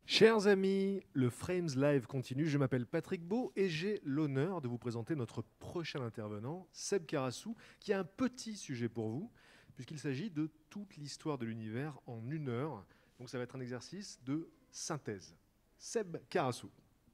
Chers amis, le Frames Live continue. Je m'appelle Patrick Beau et j'ai l'honneur de vous présenter notre prochain intervenant, Seb Karassou, qui a un petit sujet pour vous, puisqu'il s'agit de toute l'histoire de l'univers en 1 heure. Donc ça va être un exercice de synthèse. Seb Karassou.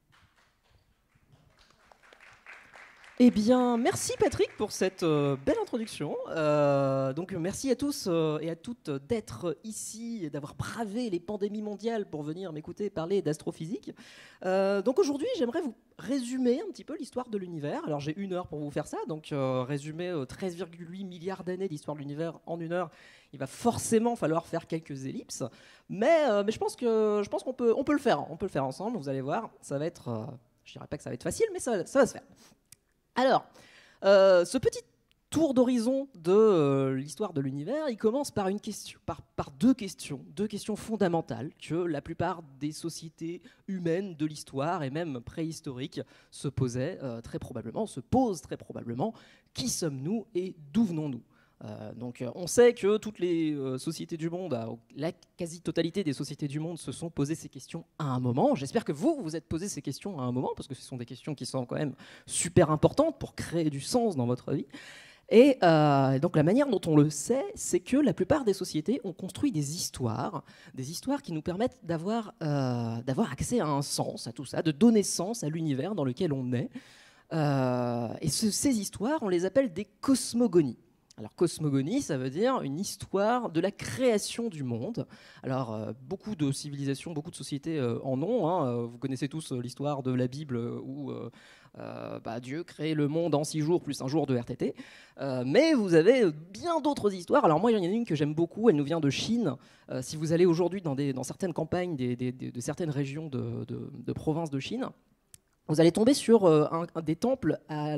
Eh bien, merci Patrick pour cette belle introduction. Donc merci à tous et à toutes d'être ici et d'avoir bravé les pandémies mondiales pour venir m'écouter parler d'astrophysique. Donc aujourd'hui, j'aimerais vous résumer un petit peu l'histoire de l'univers. Alors j'ai 1 heure pour vous faire ça, donc résumer 13,8 milliards d'années d'histoire de l'univers en 1 heure, il va forcément falloir faire quelques ellipses. Mais je pense qu'on peut le faire. On peut le faire ensemble, vous allez voir. Ça va être, je dirais pas que ça va être facile, mais ça va se faire. Alors, ce petit tour d'horizon de l'histoire de l'univers, il commence par deux questions fondamentales que la plupart des sociétés humaines de l'histoire et même préhistoriques se posent très probablement. Qui sommes-nous et d'où venons-nous ? Donc on sait que toutes les sociétés du monde, la quasi-totalité des sociétés du monde se sont posées ces questions à un moment. J'espère que vous vous êtes posé ces questions à un moment, parce que ce sont des questions qui sont quand même super importantes pour créer du sens dans votre vie. Et donc la manière dont on le sait, c'est que la plupart des sociétés ont construit des histoires qui nous permettent d'avoir accès à un sens, à tout ça, de donner sens à l'univers dans lequel on est. Et ces histoires, on les appelle des cosmogonies. Alors cosmogonie, ça veut dire une histoire de la création du monde. Alors beaucoup de civilisations, beaucoup de sociétés en ont. Vous connaissez tous l'histoire de la Bible où Dieu crée le monde en 6 jours plus un jour de RTT. Mais vous avez bien d'autres histoires. Alors moi, il y en a une que j'aime beaucoup, elle nous vient de Chine. Si vous allez aujourd'hui dans certaines campagnes de certaines régions de provinces de Chine, vous allez tomber sur des temples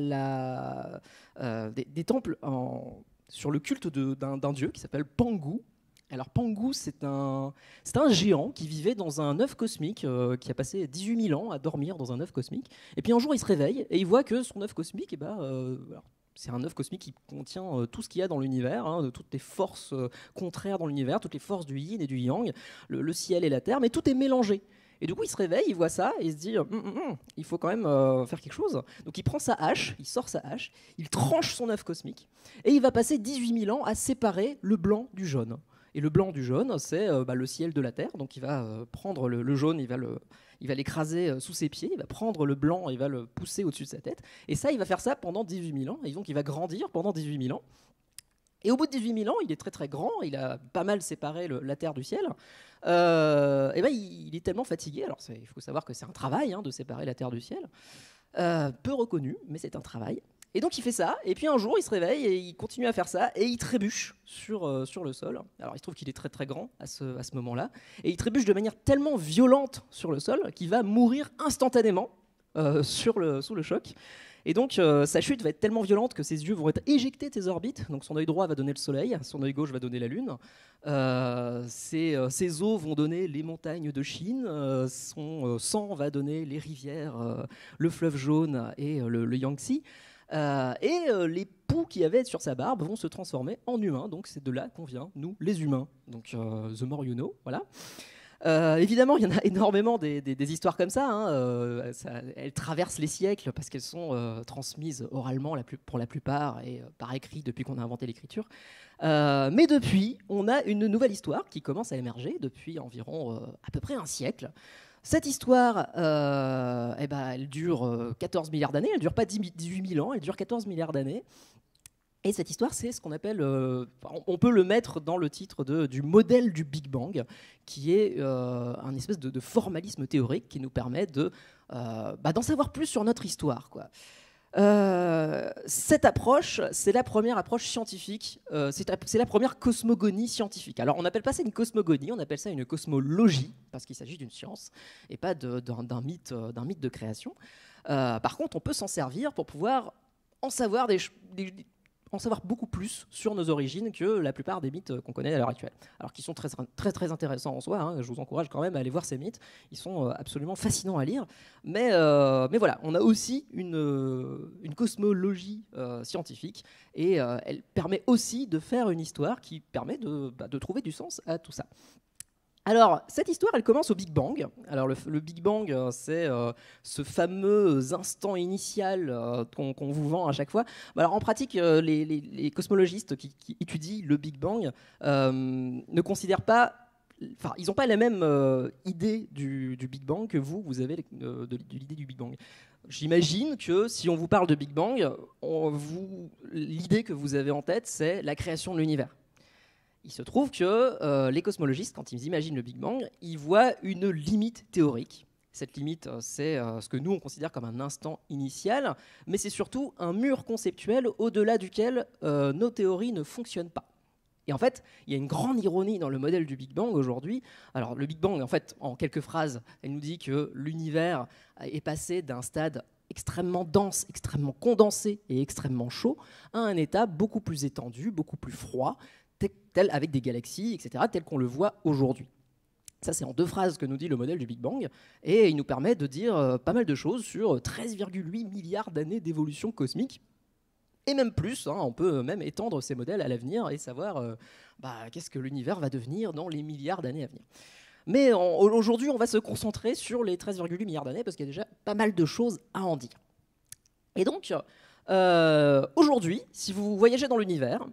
sur le culte d'un dieu qui s'appelle Pangu. Alors Pangu, c'est un géant qui vivait dans un œuf cosmique, qui a passé 18 000 ans à dormir dans un œuf cosmique. Et puis un jour, il se réveille et il voit que son œuf cosmique, c'est un œuf cosmique qui contient tout ce qu'il y a dans l'univers, de toutes les forces contraires dans l'univers, toutes les forces du yin et du yang, le ciel et la terre, mais tout est mélangé. Et du coup, il se réveille, il voit ça, et il se dit il faut quand même faire quelque chose. Donc il prend sa hache, il sort sa hache, il tranche son œuf cosmique, et il va passer 18 000 ans à séparer le blanc du jaune. Et le blanc du jaune, c'est le ciel de la Terre. Donc il va prendre le jaune, il va l'écraser sous ses pieds, il va prendre le blanc, il va le pousser au-dessus de sa tête. Et ça, il va faire ça pendant 18 000 ans. Et donc il va grandir pendant 18 000 ans. Et au bout de 18 000 ans, il est très très grand, il a pas mal séparé la terre du ciel. Il est tellement fatigué, alors il faut savoir que c'est un travail de séparer la terre du ciel, peu reconnu, mais c'est un travail. Et donc il fait ça, et puis un jour il se réveille et il continue à faire ça, et il trébuche sur le sol. Alors il se trouve qu'il est très très grand à ce moment-là, et il trébuche de manière tellement violente sur le sol qu'il va mourir instantanément sous le choc. Et donc sa chute va être tellement violente que ses yeux vont être éjectés de ses orbites. Donc son œil droit va donner le soleil, son œil gauche va donner la lune. Ses os vont donner les montagnes de Chine, son sang va donner les rivières, le fleuve jaune et le Yangtze. Les poux qu'il y avait sur sa barbe vont se transformer en humains. Donc c'est de là qu'on vient, nous les humains. Donc the more you know, voilà. Évidemment, il y en a énormément des histoires comme ça, elles traversent les siècles parce qu'elles sont transmises oralement pour la plupart et par écrit depuis qu'on a inventé l'écriture. Mais depuis, on a une nouvelle histoire qui commence à émerger depuis environ à peu près un siècle. Cette histoire, elle dure 14 milliards d'années, elle ne dure pas 18 000 ans, elle dure 14 milliards d'années. Et cette histoire, c'est ce qu'on appelle, on peut le mettre dans le titre du modèle du Big Bang, qui est un espèce de formalisme théorique qui nous permet d'en savoir plus sur notre histoire, quoi. Cette approche, c'est la première approche scientifique, c'est la première cosmogonie scientifique. Alors on n'appelle pas ça une cosmogonie, on appelle ça une cosmologie, parce qu'il s'agit d'une science et pas d'un mythe de création. Par contre, on peut s'en servir pour pouvoir en savoir en savoir beaucoup plus sur nos origines que la plupart des mythes qu'on connaît à l'heure actuelle. Alors qu'ils sont très, très, très intéressants en soi, je vous encourage quand même à aller voir ces mythes, ils sont absolument fascinants à lire. Mais voilà, on a aussi une cosmologie scientifique, et elle permet aussi de faire une histoire qui permet de trouver du sens à tout ça. Alors, cette histoire, elle commence au Big Bang. Alors, le Big Bang, c'est ce fameux instant initial qu'on vous vend à chaque fois. Bah, alors, en pratique, les cosmologistes qui étudient le Big Bang ne considèrent pas. Enfin, ils n'ont pas la même idée du Big Bang que vous avez de l'idée du Big Bang. J'imagine que si on vous parle de Big Bang, l'idée que vous avez en tête, c'est la création de l'univers. Il se trouve que les cosmologistes, quand ils imaginent le Big Bang, ils voient une limite théorique. Cette limite, c'est ce que nous, on considère comme un instant initial, mais c'est surtout un mur conceptuel au-delà duquel nos théories ne fonctionnent pas. Et en fait, il y a une grande ironie dans le modèle du Big Bang aujourd'hui. Alors, le Big Bang, en fait, en quelques phrases, elle nous dit que l'univers est passé d'un stade extrêmement dense, extrêmement condensé et extrêmement chaud à un état beaucoup plus étendu, beaucoup plus froid, tel avec des galaxies, etc., tel qu'on le voit aujourd'hui. Ça, c'est en 2 phrases que nous dit le modèle du Big Bang, et il nous permet de dire pas mal de choses sur 13,8 milliards d'années d'évolution cosmique, et même plus, hein, on peut même étendre ces modèles à l'avenir et savoir qu'est-ce que l'univers va devenir dans les milliards d'années à venir. Mais aujourd'hui, on va se concentrer sur les 13,8 milliards d'années, parce qu'il y a déjà pas mal de choses à en dire. Et donc, aujourd'hui, si vous voyagez dans l'univers,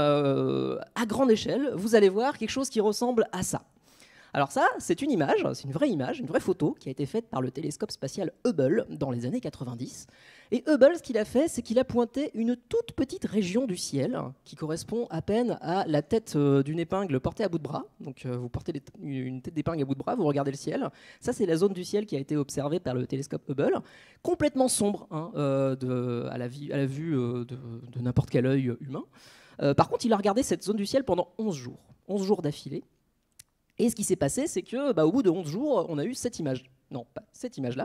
à grande échelle, vous allez voir quelque chose qui ressemble à ça. Alors ça, c'est une image, c'est une vraie photo qui a été faite par le télescope spatial Hubble dans les années 90. Et Hubble, ce qu'il a fait, c'est qu'il a pointé une toute petite région du ciel qui correspond à peine à la tête d'une épingle portée à bout de bras. Donc vous portez une tête d'épingle à bout de bras, vous regardez le ciel. Ça, c'est la zone du ciel qui a été observée par le télescope Hubble, complètement sombre à la vue de n'importe quel œil humain. Par contre, il a regardé cette zone du ciel pendant 11 jours d'affilée. Et ce qui s'est passé, c'est que, au bout de 11 jours, on a eu cette image. Non, pas cette image-là,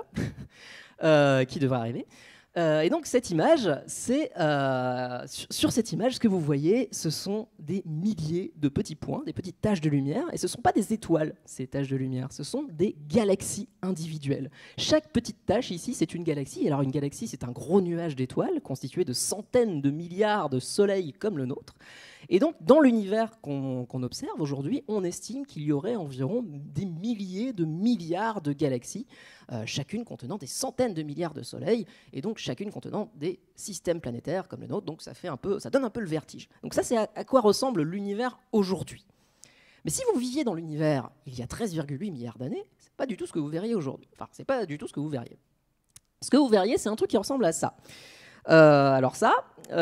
qui devrait arriver. Et donc, cette image, c'est sur cette image, ce que vous voyez, ce sont des milliers de petits points, des petites taches de lumière. Et ce ne sont pas des étoiles, ces taches de lumière. Ce sont des galaxies individuelles. Chaque petite tache ici, c'est une galaxie. Et alors, une galaxie, c'est un gros nuage d'étoiles constitué de centaines de milliards de soleils comme le nôtre. Et donc, dans l'univers qu'on observe aujourd'hui, on estime qu'il y aurait environ des milliers de milliards de galaxies, chacune contenant des centaines de milliards de soleils, et donc chacune contenant des systèmes planétaires comme le nôtre. Donc, ça donne un peu le vertige. Donc ça, c'est à quoi ressemble l'univers aujourd'hui. Mais si vous viviez dans l'univers il y a 13,8 milliards d'années, c'est pas du tout ce que vous verriez aujourd'hui. Enfin, c'est pas du tout ce que vous verriez. Ce que vous verriez, c'est un truc qui ressemble à ça. Alors ça,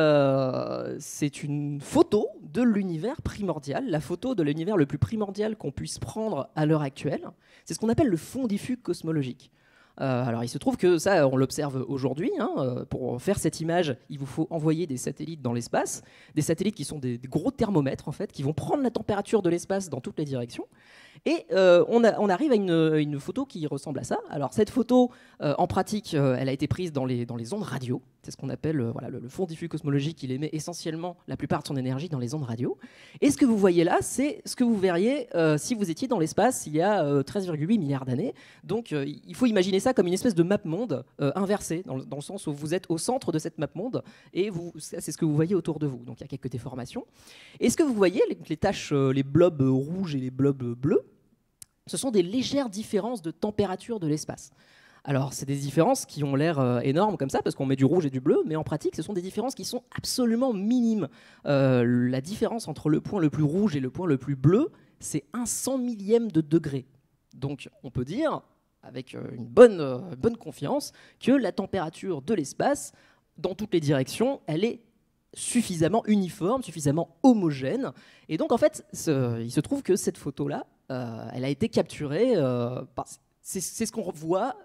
c'est une photo de l'univers primordial, la photo de l'univers le plus primordial qu'on puisse prendre à l'heure actuelle. C'est ce qu'on appelle le fond diffus cosmologique. Alors il se trouve que ça, on l'observe aujourd'hui. Pour faire cette image, il vous faut envoyer des satellites dans l'espace, des satellites qui sont des gros thermomètres en fait, qui vont prendre la température de l'espace dans toutes les directions. Et on arrive à une photo qui ressemble à ça. Alors cette photo, en pratique, elle a été prise dans les ondes radio. C'est ce qu'on appelle le fond diffus cosmologique. Il émet essentiellement la plupart de son énergie dans les ondes radio. Et ce que vous voyez là, c'est ce que vous verriez si vous étiez dans l'espace il y a 13,8 milliards d'années. Donc il faut imaginer ça comme une espèce de map-monde inversée, dans le sens où vous êtes au centre de cette map-monde et c'est ce que vous voyez autour de vous. Donc il y a quelques déformations. Et ce que vous voyez, les taches, les blobs rouges et les blobs bleus, ce sont des légères différences de température de l'espace. Alors, c'est des différences qui ont l'air énormes comme ça, parce qu'on met du rouge et du bleu, mais en pratique, ce sont des différences qui sont absolument minimes. La différence entre le point le plus rouge et le point le plus bleu, c'est 1/100 millième de degré. Donc, on peut dire, avec une bonne confiance, que la température de l'espace, dans toutes les directions, elle est suffisamment uniforme, suffisamment homogène. Et donc, en fait, il se trouve que cette photo-là, elle a été capturée c'est ce qu'on voit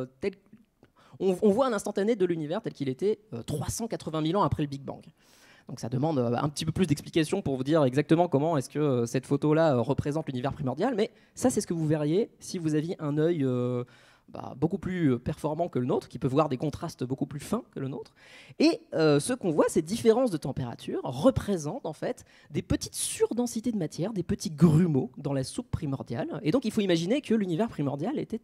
on voit un instantané de l'univers tel qu'il était 380 000 ans après le Big Bang. Donc ça demande un petit peu plus d'explications pour vous dire exactement comment est-ce que cette photo-là représente l'univers primordial, mais ça, c'est ce que vous verriez si vous aviez un œil beaucoup plus performant que le nôtre, qui peut voir des contrastes beaucoup plus fins que le nôtre. Et ce qu'on voit, ces différences de température représentent en fait des petites surdensités de matière, des petits grumeaux dans la soupe primordiale. Et donc il faut imaginer que l'univers primordial était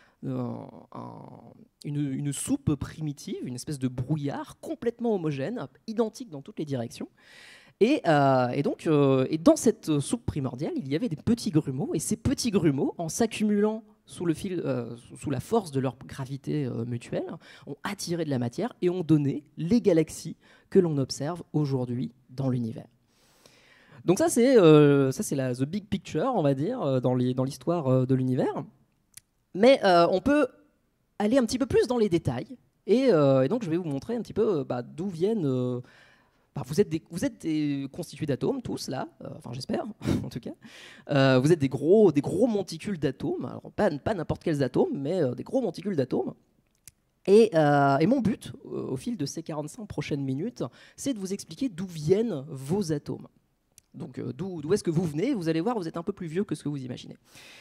une soupe primitive, une espèce de brouillard complètement homogène, identique dans toutes les directions. Et dans cette soupe primordiale, il y avait des petits grumeaux, et ces petits grumeaux, en s'accumulant sous la force de leur gravité mutuelle, ont attiré de la matière et ont donné les galaxies que l'on observe aujourd'hui dans l'univers. Donc ça c'est the big picture, on va dire, dans l'histoire de l'univers. Mais on peut aller un petit peu plus dans les détails, et donc je vais vous montrer un petit peu d'où viennent... vous êtes constitués d'atomes, tous là, enfin j'espère en tout cas. Vous êtes des gros monticules d'atomes, alors pas n'importe quels atomes, mais des gros monticules d'atomes. Et mon but, au fil de ces 45 prochaines minutes, c'est de vous expliquer d'où viennent vos atomes. Donc d'où est-ce que vous venez? Vous allez voir, vous êtes un peu plus vieux que ce que vous imaginez.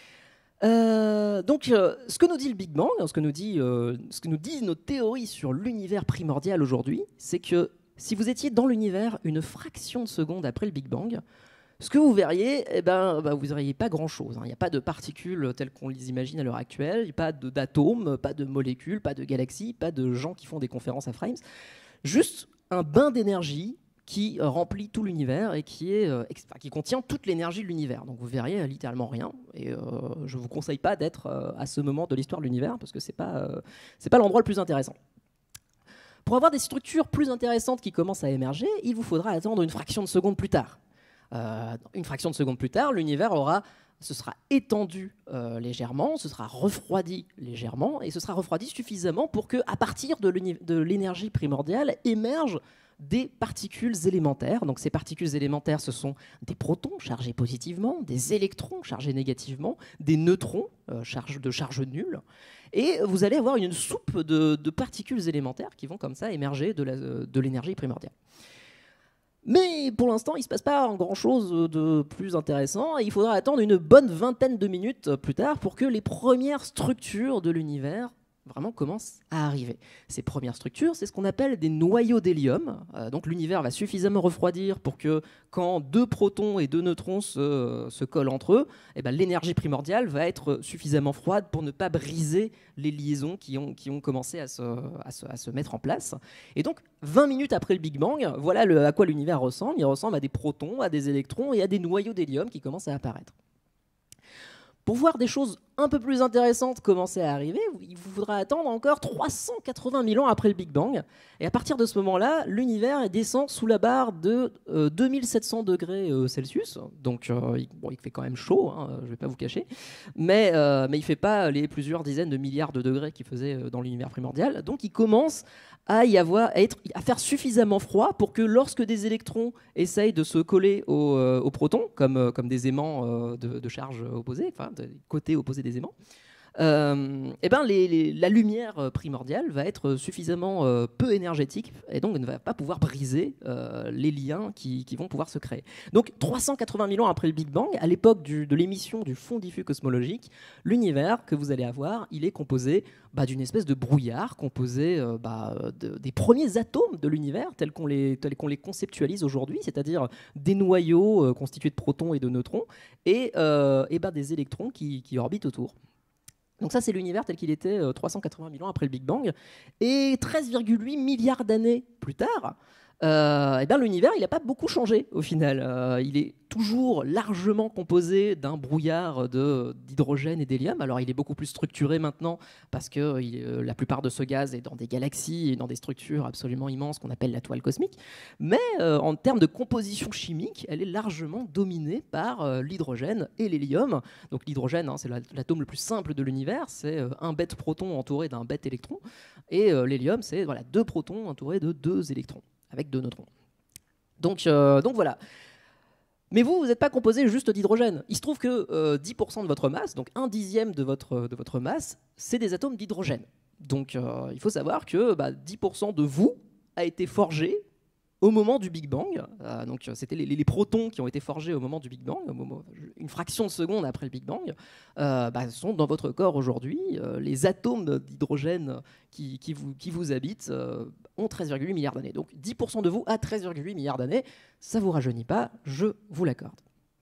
Ce que nous dit le Big Bang, ce que nous disent nos théories sur l'univers primordial aujourd'hui, c'est que si vous étiez dans l'univers une fraction de seconde après le Big Bang, ce que vous verriez, vous n'auriez pas grand-chose. Il n'y a pas de particules telles qu'on les imagine à l'heure actuelle, il n'y a pas d'atomes, pas de molécules, pas de galaxies, pas de gens qui font des conférences à Frames. Juste un bain d'énergie qui remplit tout l'univers et qui contient toute l'énergie de l'univers. Donc vous verriez littéralement rien. Et je ne vous conseille pas d'être à ce moment de l'histoire de l'univers parce que c'est pas l'endroit le plus intéressant. Pour avoir des structures plus intéressantes qui commencent à émerger, il vous faudra attendre une fraction de seconde plus tard. Une fraction de seconde plus tard, l'univers se sera étendu légèrement, se sera refroidi légèrement, et se sera refroidi suffisamment pour qu'à partir de l'énergie primordiale émergent des particules élémentaires. Donc ces particules élémentaires, ce sont des protons chargés positivement, des électrons chargés négativement, des neutrons de charge nulle. Et vous allez avoir une soupe de particules élémentaires qui vont comme ça émerger de l'énergie primordiale. Mais pour l'instant, il ne se passe pas grand-chose de plus intéressant. Et il faudra attendre une bonne vingtaine de minutes plus tard pour que les premières structures de l'univers vraiment commencent à arriver. Ces premières structures, c'est ce qu'on appelle des noyaux d'hélium. Donc l'univers va suffisamment refroidir pour que quand 2 protons et 2 neutrons se collent entre eux, l'énergie primordiale va être suffisamment froide pour ne pas briser les liaisons qui ont commencé à se mettre en place. Et donc 20 minutes après le Big Bang, voilà à quoi l'univers ressemble. Il ressemble à des protons, à des électrons et à des noyaux d'hélium qui commencent à apparaître. Pour voir des choses un peu plus intéressantes commencer à arriver, il vous faudra attendre encore 380 000 ans après le Big Bang. Et à partir de ce moment-là, l'univers descend sous la barre de 2700 degrés Celsius. Donc il fait quand même chaud, hein, je ne vais pas vous cacher. Mais il ne fait pas les plusieurs dizaines de milliards de degrés qu'il faisait dans l'univers primordial. Donc il commence à faire suffisamment froid pour que lorsque des électrons essayent de se coller aux protons, comme des aimants de charge opposée, enfin des côtés opposés des aimants, la lumière primordiale va être suffisamment peu énergétique et donc ne va pas pouvoir briser les liens qui vont pouvoir se créer. Donc 380 000 ans après le Big Bang, à l'époque de l'émission du fond diffus cosmologique, l'univers que vous allez avoir, il est composé d'une espèce de brouillard composé des premiers atomes de l'univers tels qu'on les conceptualise aujourd'hui, c'est-à-dire des noyaux constitués de protons et de neutrons et des électrons qui orbitent autour. Donc ça, c'est l'univers tel qu'il était 380 000 ans après le Big Bang. Et 13,8 milliards d'années plus tard, l'univers, il n'a pas beaucoup changé au final. Il est toujours largement composé d'un brouillard d'hydrogène et d'hélium. Alors il est beaucoup plus structuré maintenant parce que la plupart de ce gaz est dans des galaxies et dans des structures absolument immenses qu'on appelle la toile cosmique. Mais en termes de composition chimique, elle est largement dominée par l'hydrogène et l'hélium. Donc l'hydrogène, c'est l'atome le plus simple de l'univers, c'est un bête proton entouré d'un bête électron. Et l'hélium, c'est 2 protons entourés de 2 électrons, avec 2 neutrons. Donc voilà. Mais vous n'êtes pas composé juste d'hydrogène. Il se trouve que 10% de votre masse, donc 1/10 de votre masse, c'est des atomes d'hydrogène. Donc il faut savoir que 10% de vous a été forgé au moment du Big Bang. Donc c'était les protons qui ont été forgés au moment du Big Bang, une fraction de seconde après le Big Bang, sont dans votre corps aujourd'hui. Les atomes d'hydrogène qui vous habitent ont 13,8 milliards d'années. Donc 10% de vous a 13,8 milliards d'années. Ça ne vous rajeunit pas, je vous l'accorde.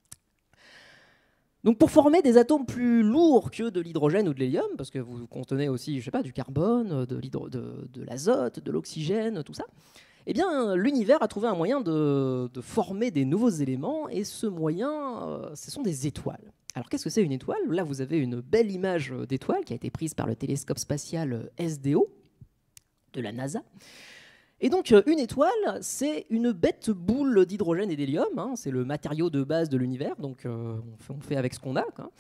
Donc pour former des atomes plus lourds que de l'hydrogène ou de l'hélium, parce que vous contenez aussi, du carbone, de l'azote, de l'oxygène, tout ça, Eh bien, l'univers a trouvé un moyen de former des nouveaux éléments, et ce moyen, ce sont des étoiles. Alors, qu'est-ce que c'est une étoile? Là, vous avez une belle image d'étoile qui a été prise par le télescope spatial SDO de la NASA. Et donc, une étoile, c'est une bête boule d'hydrogène et d'hélium, hein, c'est le matériau de base de l'univers, donc on fait avec ce qu'on a, quoi.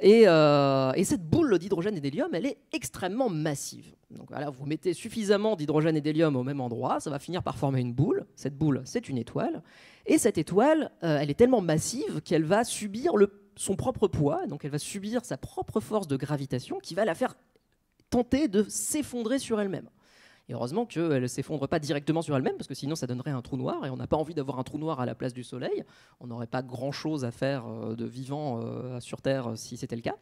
Et cette boule d'hydrogène et d'hélium, elle est extrêmement massive. Donc voilà, vous mettez suffisamment d'hydrogène et d'hélium au même endroit, ça va finir par former une boule. Cette boule, c'est une étoile. Et cette étoile, elle est tellement massive qu'elle va subir son propre poids, donc elle va subir sa propre force de gravitation qui va la faire tenter de s'effondrer sur elle-même. Et heureusement qu'elle ne s'effondre pas directement sur elle-même, parce que sinon ça donnerait un trou noir, et on n'a pas envie d'avoir un trou noir à la place du Soleil. On n'aurait pas grand-chose à faire de vivant sur Terre si c'était le cas.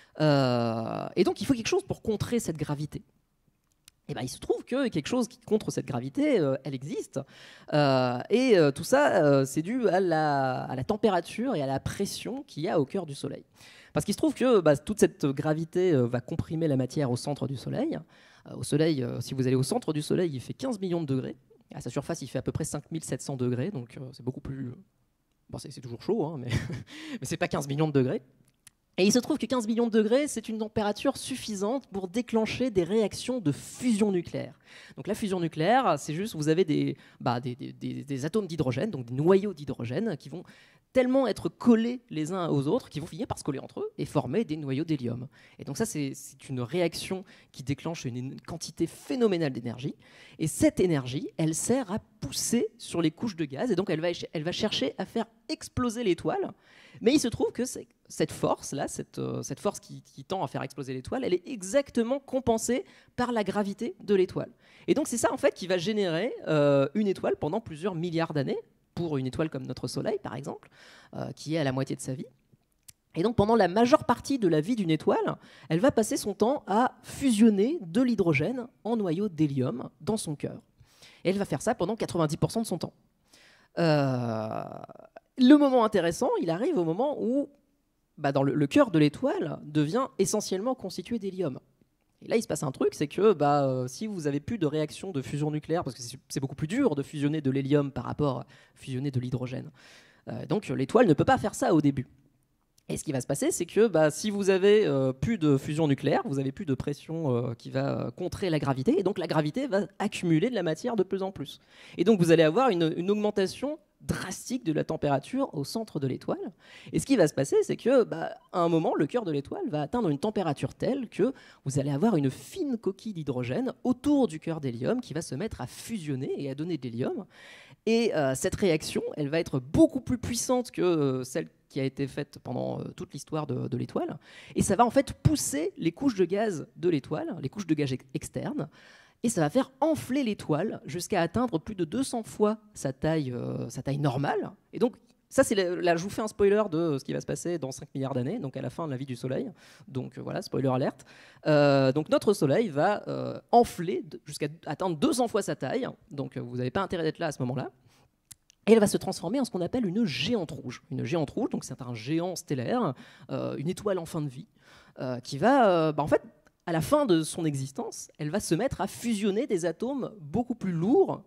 Et donc il faut quelque chose pour contrer cette gravité. Et ben, il se trouve que quelque chose qui contre cette gravité, elle existe. Tout ça, c'est dû à la température et à la pression qu'il y a au cœur du Soleil. Parce qu'il se trouve que toute cette gravité va comprimer la matière au centre du Soleil. Au Soleil, si vous allez au centre du Soleil, il fait 15 millions de degrés. À sa surface, il fait à peu près 5700 degrés, donc c'est beaucoup plus... Bon, c'est toujours chaud, hein, mais, mais c'est pas 15 millions de degrés. Et il se trouve que 15 millions de degrés, c'est une température suffisante pour déclencher des réactions de fusion nucléaire. Donc la fusion nucléaire, c'est juste, vous avez des atomes d'hydrogène, donc des noyaux d'hydrogène, qui vont tellement être collés les uns aux autres qu'ils vont finir par se coller entre eux et former des noyaux d'hélium. Et donc ça, c'est une réaction qui déclenche une quantité phénoménale d'énergie. Et cette énergie, elle sert à pousser sur les couches de gaz, et donc elle va chercher à faire exploser l'étoile. Mais il se trouve que cette force-là, cette force qui tend à faire exploser l'étoile, elle est exactement compensée par la gravité de l'étoile. Et donc c'est ça en fait qui va générer une étoile pendant plusieurs milliards d'années, pour une étoile comme notre Soleil par exemple, qui est à la moitié de sa vie. Et donc pendant la majeure partie de la vie d'une étoile, elle va passer son temps à fusionner de l'hydrogène en noyau d'hélium dans son cœur. Et elle va faire ça pendant 90% de son temps. Le moment intéressant, il arrive au moment où dans le cœur de l'étoile devient essentiellement constitué d'hélium. Et là, il se passe un truc, c'est que si vous n'avez plus de réaction de fusion nucléaire, parce que c'est beaucoup plus dur de fusionner de l'hélium par rapport à fusionner de l'hydrogène, donc l'étoile ne peut pas faire ça au début. Et ce qui va se passer, c'est que si vous avez plus de fusion nucléaire, vous n'avez plus de pression qui va contrer la gravité, et donc la gravité va accumuler de la matière de plus en plus. Et donc vous allez avoir une augmentation drastique de la température au centre de l'étoile. Et ce qui va se passer, c'est que à un moment, le cœur de l'étoile va atteindre une température telle que vous allez avoir une fine coquille d'hydrogène autour du cœur d'hélium qui va se mettre à fusionner et à donner de l'hélium. Et cette réaction, elle va être beaucoup plus puissante que celle qui a été faite pendant toute l'histoire de l'étoile. Et ça va en fait pousser les couches de gaz de l'étoile, les couches de gaz externes, et ça va faire enfler l'étoile jusqu'à atteindre plus de 200 fois sa taille normale. Et donc, ça, là, je vous fais un spoiler de ce qui va se passer dans 5 milliards d'années, donc à la fin de la vie du Soleil. Donc voilà, spoiler alerte. Donc notre Soleil va enfler jusqu'à atteindre 200 fois sa taille. Donc vous n'avez pas intérêt d'être là à ce moment-là. Et elle va se transformer en ce qu'on appelle une géante rouge. Une géante rouge, donc c'est un géant stellaire, une étoile en fin de vie, qui va, en fait, à la fin de son existence, elle va se mettre à fusionner des atomes beaucoup plus lourds,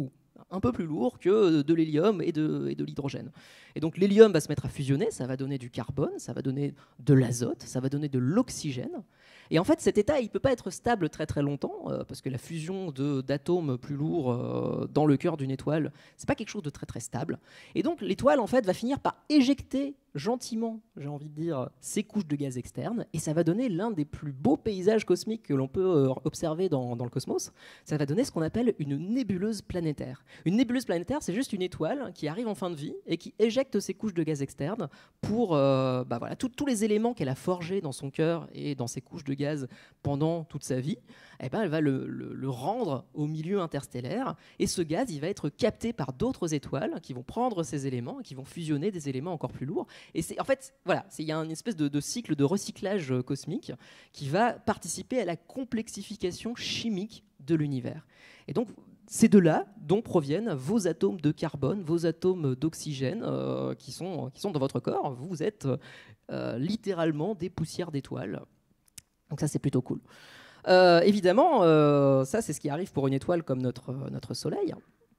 un peu plus lourds que de l'hélium et de l'hydrogène. Et donc l'hélium va se mettre à fusionner, ça va donner du carbone, ça va donner de l'azote, ça va donner de l'oxygène. Et en fait, cet état, il ne peut pas être stable très très longtemps, parce que la fusion d'atomes plus lourds dans le cœur d'une étoile, c'est pas quelque chose de très très stable. Et donc l'étoile, en fait, va finir par éjecter gentiment, j'ai envie de dire, ces couches de gaz externes, et ça va donner l'un des plus beaux paysages cosmiques que l'on peut observer dans le cosmos. Ça va donner ce qu'on appelle une nébuleuse planétaire. Une nébuleuse planétaire, c'est juste une étoile qui arrive en fin de vie et qui éjecte ses couches de gaz externes pour tous les éléments qu'elle a forgés dans son cœur et dans ses couches de gaz pendant toute sa vie. Elle va le rendre au milieu interstellaire, et ce gaz, il va être capté par d'autres étoiles qui vont prendre ces éléments et qui vont fusionner des éléments encore plus lourds. Et c'est, en fait, voilà, il y a une espèce de cycle de recyclage cosmique qui va participer à la complexification chimique de l'univers. Et donc, c'est de là dont proviennent vos atomes de carbone, vos atomes d'oxygène qui sont dans votre corps. Vous êtes littéralement des poussières d'étoiles. Donc ça, c'est plutôt cool. Évidemment, ça, c'est ce qui arrive pour une étoile comme notre Soleil.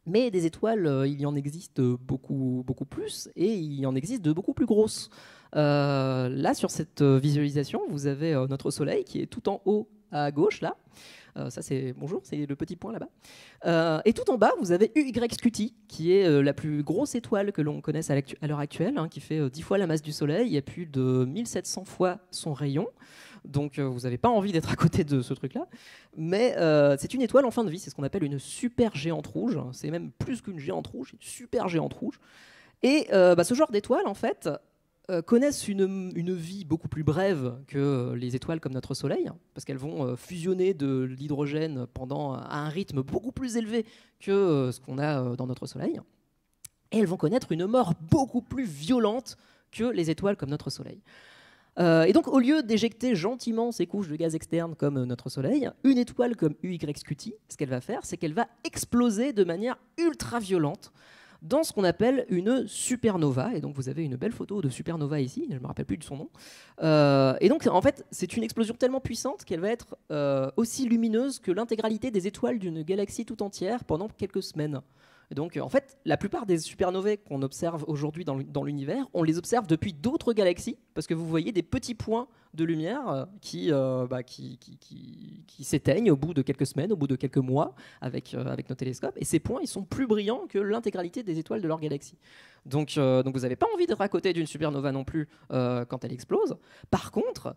Mais des étoiles, il y en existe beaucoup, beaucoup plus, et il y en existe de beaucoup plus grosses. Là, sur cette visualisation, vous avez notre Soleil qui est tout en haut à gauche, là. Ça, c'est bonjour, c'est le petit point là-bas. Et tout en bas, vous avez UY Scuti, qui est la plus grosse étoile que l'on connaisse à l'heure actuelle, hein, qui fait 10 fois la masse du Soleil. Il y a plus de 1700 fois son rayon. Donc vous n'avez pas envie d'être à côté de ce truc-là. Mais c'est une étoile en fin de vie, c'est ce qu'on appelle une super géante rouge. C'est même plus qu'une géante rouge, une super géante rouge. Et ce genre d'étoiles, en fait, connaissent une vie beaucoup plus brève que les étoiles comme notre Soleil, hein, parce qu'elles vont fusionner de l'hydrogène à un rythme beaucoup plus élevé que ce qu'on a dans notre Soleil. Et elles vont connaître une mort beaucoup plus violente que les étoiles comme notre Soleil. Et donc, au lieu d'éjecter gentiment ces couches de gaz externes comme notre Soleil, une étoile comme UY Scuti, ce qu'elle va faire, c'est qu'elle va exploser de manière ultra violente dans ce qu'on appelle une supernova. Et donc, vous avez une belle photo de supernova ici, je ne me rappelle plus de son nom. Et donc, en fait, c'est une explosion tellement puissante qu'elle va être aussi lumineuse que l'intégralité des étoiles d'une galaxie tout entière pendant quelques semaines. Et donc, en fait, la plupart des supernovae qu'on observe aujourd'hui dans l'univers, on les observe depuis d'autres galaxies, parce que vous voyez des petits points de lumière qui s'éteignent au bout de quelques semaines, au bout de quelques mois, avec nos télescopes. Et ces points, ils sont plus brillants que l'intégralité des étoiles de leur galaxie. Donc vous n'avez pas envie d'être à côté d'une supernova non plus quand elle explose. Par contre,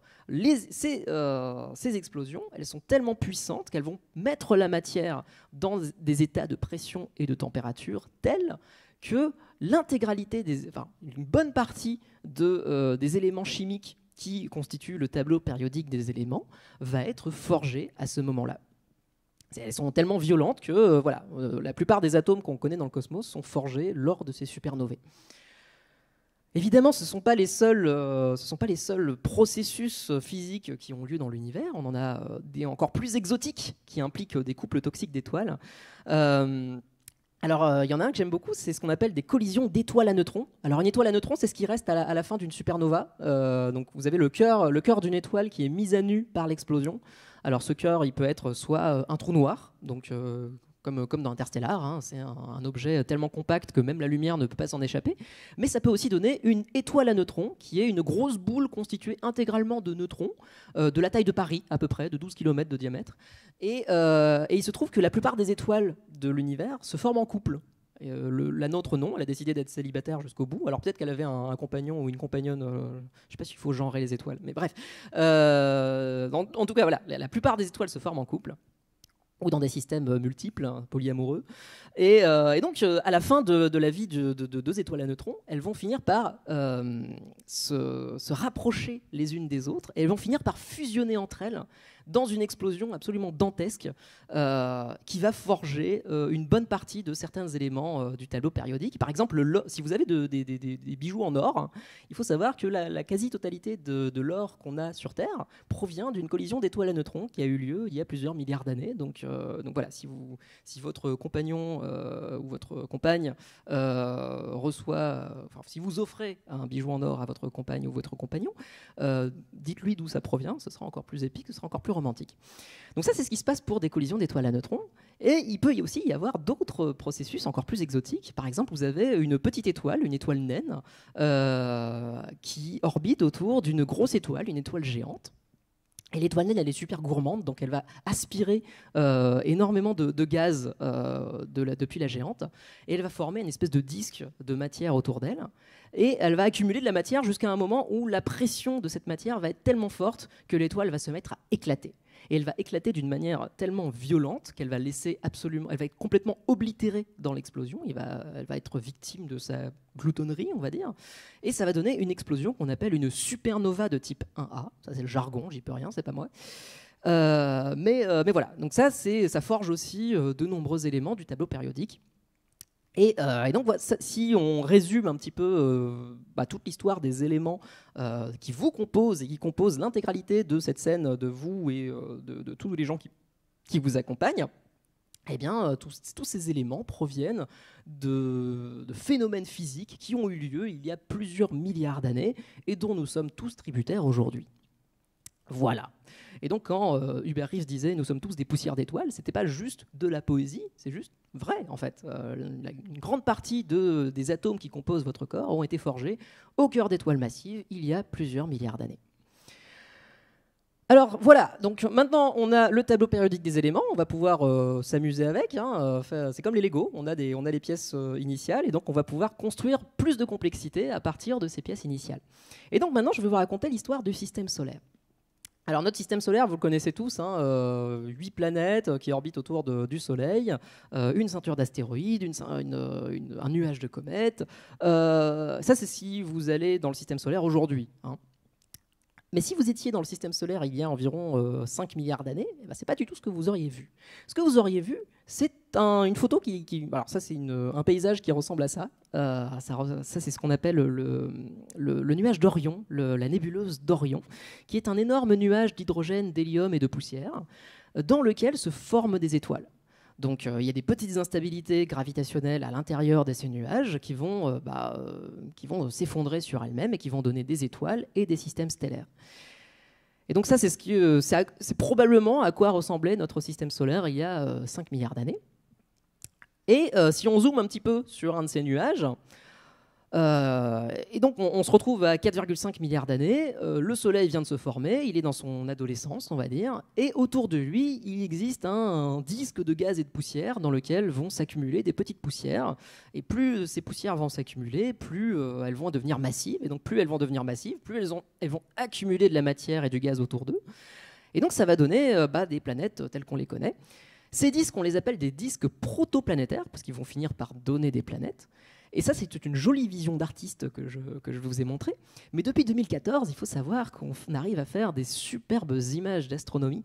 ces explosions, elles sont tellement puissantes qu'elles vont mettre la matière dans des états de pression et de température tels que l'intégralité, une bonne partie des éléments chimiques qui constituent le tableau périodique des éléments va être forgée à ce moment-là. Elles sont tellement violentes que la plupart des atomes qu'on connaît dans le cosmos sont forgés lors de ces supernovae. Évidemment, ce ne sont pas les seuls processus physiques qui ont lieu dans l'univers. On en a des encore plus exotiques qui impliquent des couples toxiques d'étoiles. Alors, il y en a un que j'aime beaucoup, c'est ce qu'on appelle des collisions d'étoiles à neutrons. Alors, une étoile à neutrons, c'est ce qui reste à la fin d'une supernova. Donc, vous avez le cœur d'une étoile qui est mis à nu par l'explosion. Alors, ce cœur, il peut être soit un trou noir, donc comme dans Interstellar, hein, c'est un objet tellement compact que même la lumière ne peut pas s'en échapper. Mais ça peut aussi donner une étoile à neutrons, qui est une grosse boule constituée intégralement de neutrons, de la taille de Paris à peu près, de 12 km de diamètre. Et il se trouve que la plupart des étoiles de l'univers se forment en couple. La nôtre, non, elle a décidé d'être célibataire jusqu'au bout. Alors peut-être qu'elle avait un compagnon ou une compagnonne, je ne sais pas s'il faut genrer les étoiles, mais bref. En tout cas, voilà, la plupart des étoiles se forment en couple, ou dans des systèmes multiples, hein, polyamoureux. Et donc, à la fin de la vie de deux étoiles à neutrons, elles vont finir par se rapprocher les unes des autres, et elles vont finir par fusionner entre elles dans une explosion absolument dantesque qui va forger une bonne partie de certains éléments du tableau périodique. Par exemple, si vous avez des bijoux en or, hein, il faut savoir que la quasi-totalité de l'or qu'on a sur Terre provient d'une collision d'étoiles à neutrons qui a eu lieu il y a plusieurs milliards d'années. Donc voilà, si votre compagnon ou votre compagne si vous offrez un bijou en or à votre compagne ou votre compagnon, dites-lui d'où ça provient, ce sera encore plus épique, ce sera encore plus romantique. Donc ça, c'est ce qui se passe pour des collisions d'étoiles à neutrons. Et il peut aussi y avoir d'autres processus encore plus exotiques. Par exemple, vous avez une petite étoile, une étoile naine, qui orbite autour d'une grosse étoile, une étoile géante. Et l'étoile naine, elle est super gourmande, donc elle va aspirer énormément de gaz depuis la géante, et elle va former une espèce de disque de matière autour d'elle, et elle va accumuler de la matière jusqu'à un moment où la pression de cette matière va être tellement forte que l'étoile va se mettre à éclater. Et elle va éclater d'une manière tellement violente qu'elle va elle va être complètement oblitérée dans l'explosion. Elle va être victime de sa gloutonnerie, on va dire. Et ça va donner une explosion qu'on appelle une supernova de type 1A. Ça, c'est le jargon, j'y peux rien, c'est pas moi. Mais voilà, donc ça forge aussi de nombreux éléments du tableau périodique. Et donc, si on résume un petit peu toute l'histoire des éléments qui vous composent et qui composent l'intégralité de cette scène de vous et de tous les gens qui vous accompagnent, eh bien, tous ces éléments proviennent de phénomènes physiques qui ont eu lieu il y a plusieurs milliards d'années et dont nous sommes tous tributaires aujourd'hui. Voilà. Et donc quand Hubert Reeves disait « nous sommes tous des poussières d'étoiles », c'était pas juste de la poésie, c'est juste vrai en fait. Une grande partie des atomes qui composent votre corps ont été forgés au cœur d'étoiles massives il y a plusieurs milliards d'années. Alors voilà, donc maintenant on a le tableau périodique des éléments, on va pouvoir s'amuser avec, hein, c'est comme les Lego, on a les pièces initiales et donc on va pouvoir construire plus de complexité à partir de ces pièces initiales. Et donc maintenant je vais vous raconter l'histoire du système solaire. Alors notre système solaire, vous le connaissez tous, 8 planètes qui orbitent autour du Soleil, une ceinture d'astéroïdes, un nuage de comètes. Ça c'est si vous allez dans le système solaire aujourd'hui. Mais si vous étiez dans le système solaire il y a environ 5 milliards d'années, eh ben, ce n'est pas du tout ce que vous auriez vu. Ce que vous auriez vu, c'est une photo alors ça c'est un paysage qui ressemble à ça. Ça c'est ce qu'on appelle le nuage d'Orion, la nébuleuse d'Orion, qui est un énorme nuage d'hydrogène, d'hélium et de poussière, dans lequel se forment des étoiles. Donc il y a des petites instabilités gravitationnelles à l'intérieur de ces nuages qui vont s'effondrer sur elles-mêmes et qui vont donner des étoiles et des systèmes stellaires. Et donc ça, c'est probablement à quoi ressemblait notre système solaire il y a 5 milliards d'années. Et si on zoome un petit peu sur un de ces nuages, et donc on se retrouve à 4,5 milliards d'années, le Soleil vient de se former, il est dans son adolescence on va dire, et autour de lui il existe un disque de gaz et de poussière dans lequel vont s'accumuler des petites poussières, et plus ces poussières vont s'accumuler, plus elles vont devenir massives, et donc plus elles vont devenir massives, plus elles vont accumuler de la matière et du gaz autour d'eux, et donc ça va donner des planètes telles qu'on les connaît. Ces disques on les appelle des disques protoplanétaires, parce qu'ils vont finir par donner des planètes. Et ça, c'est toute une jolie vision d'artiste que je vous ai montrée. Mais depuis 2014, il faut savoir qu'on arrive à faire des superbes images d'astronomie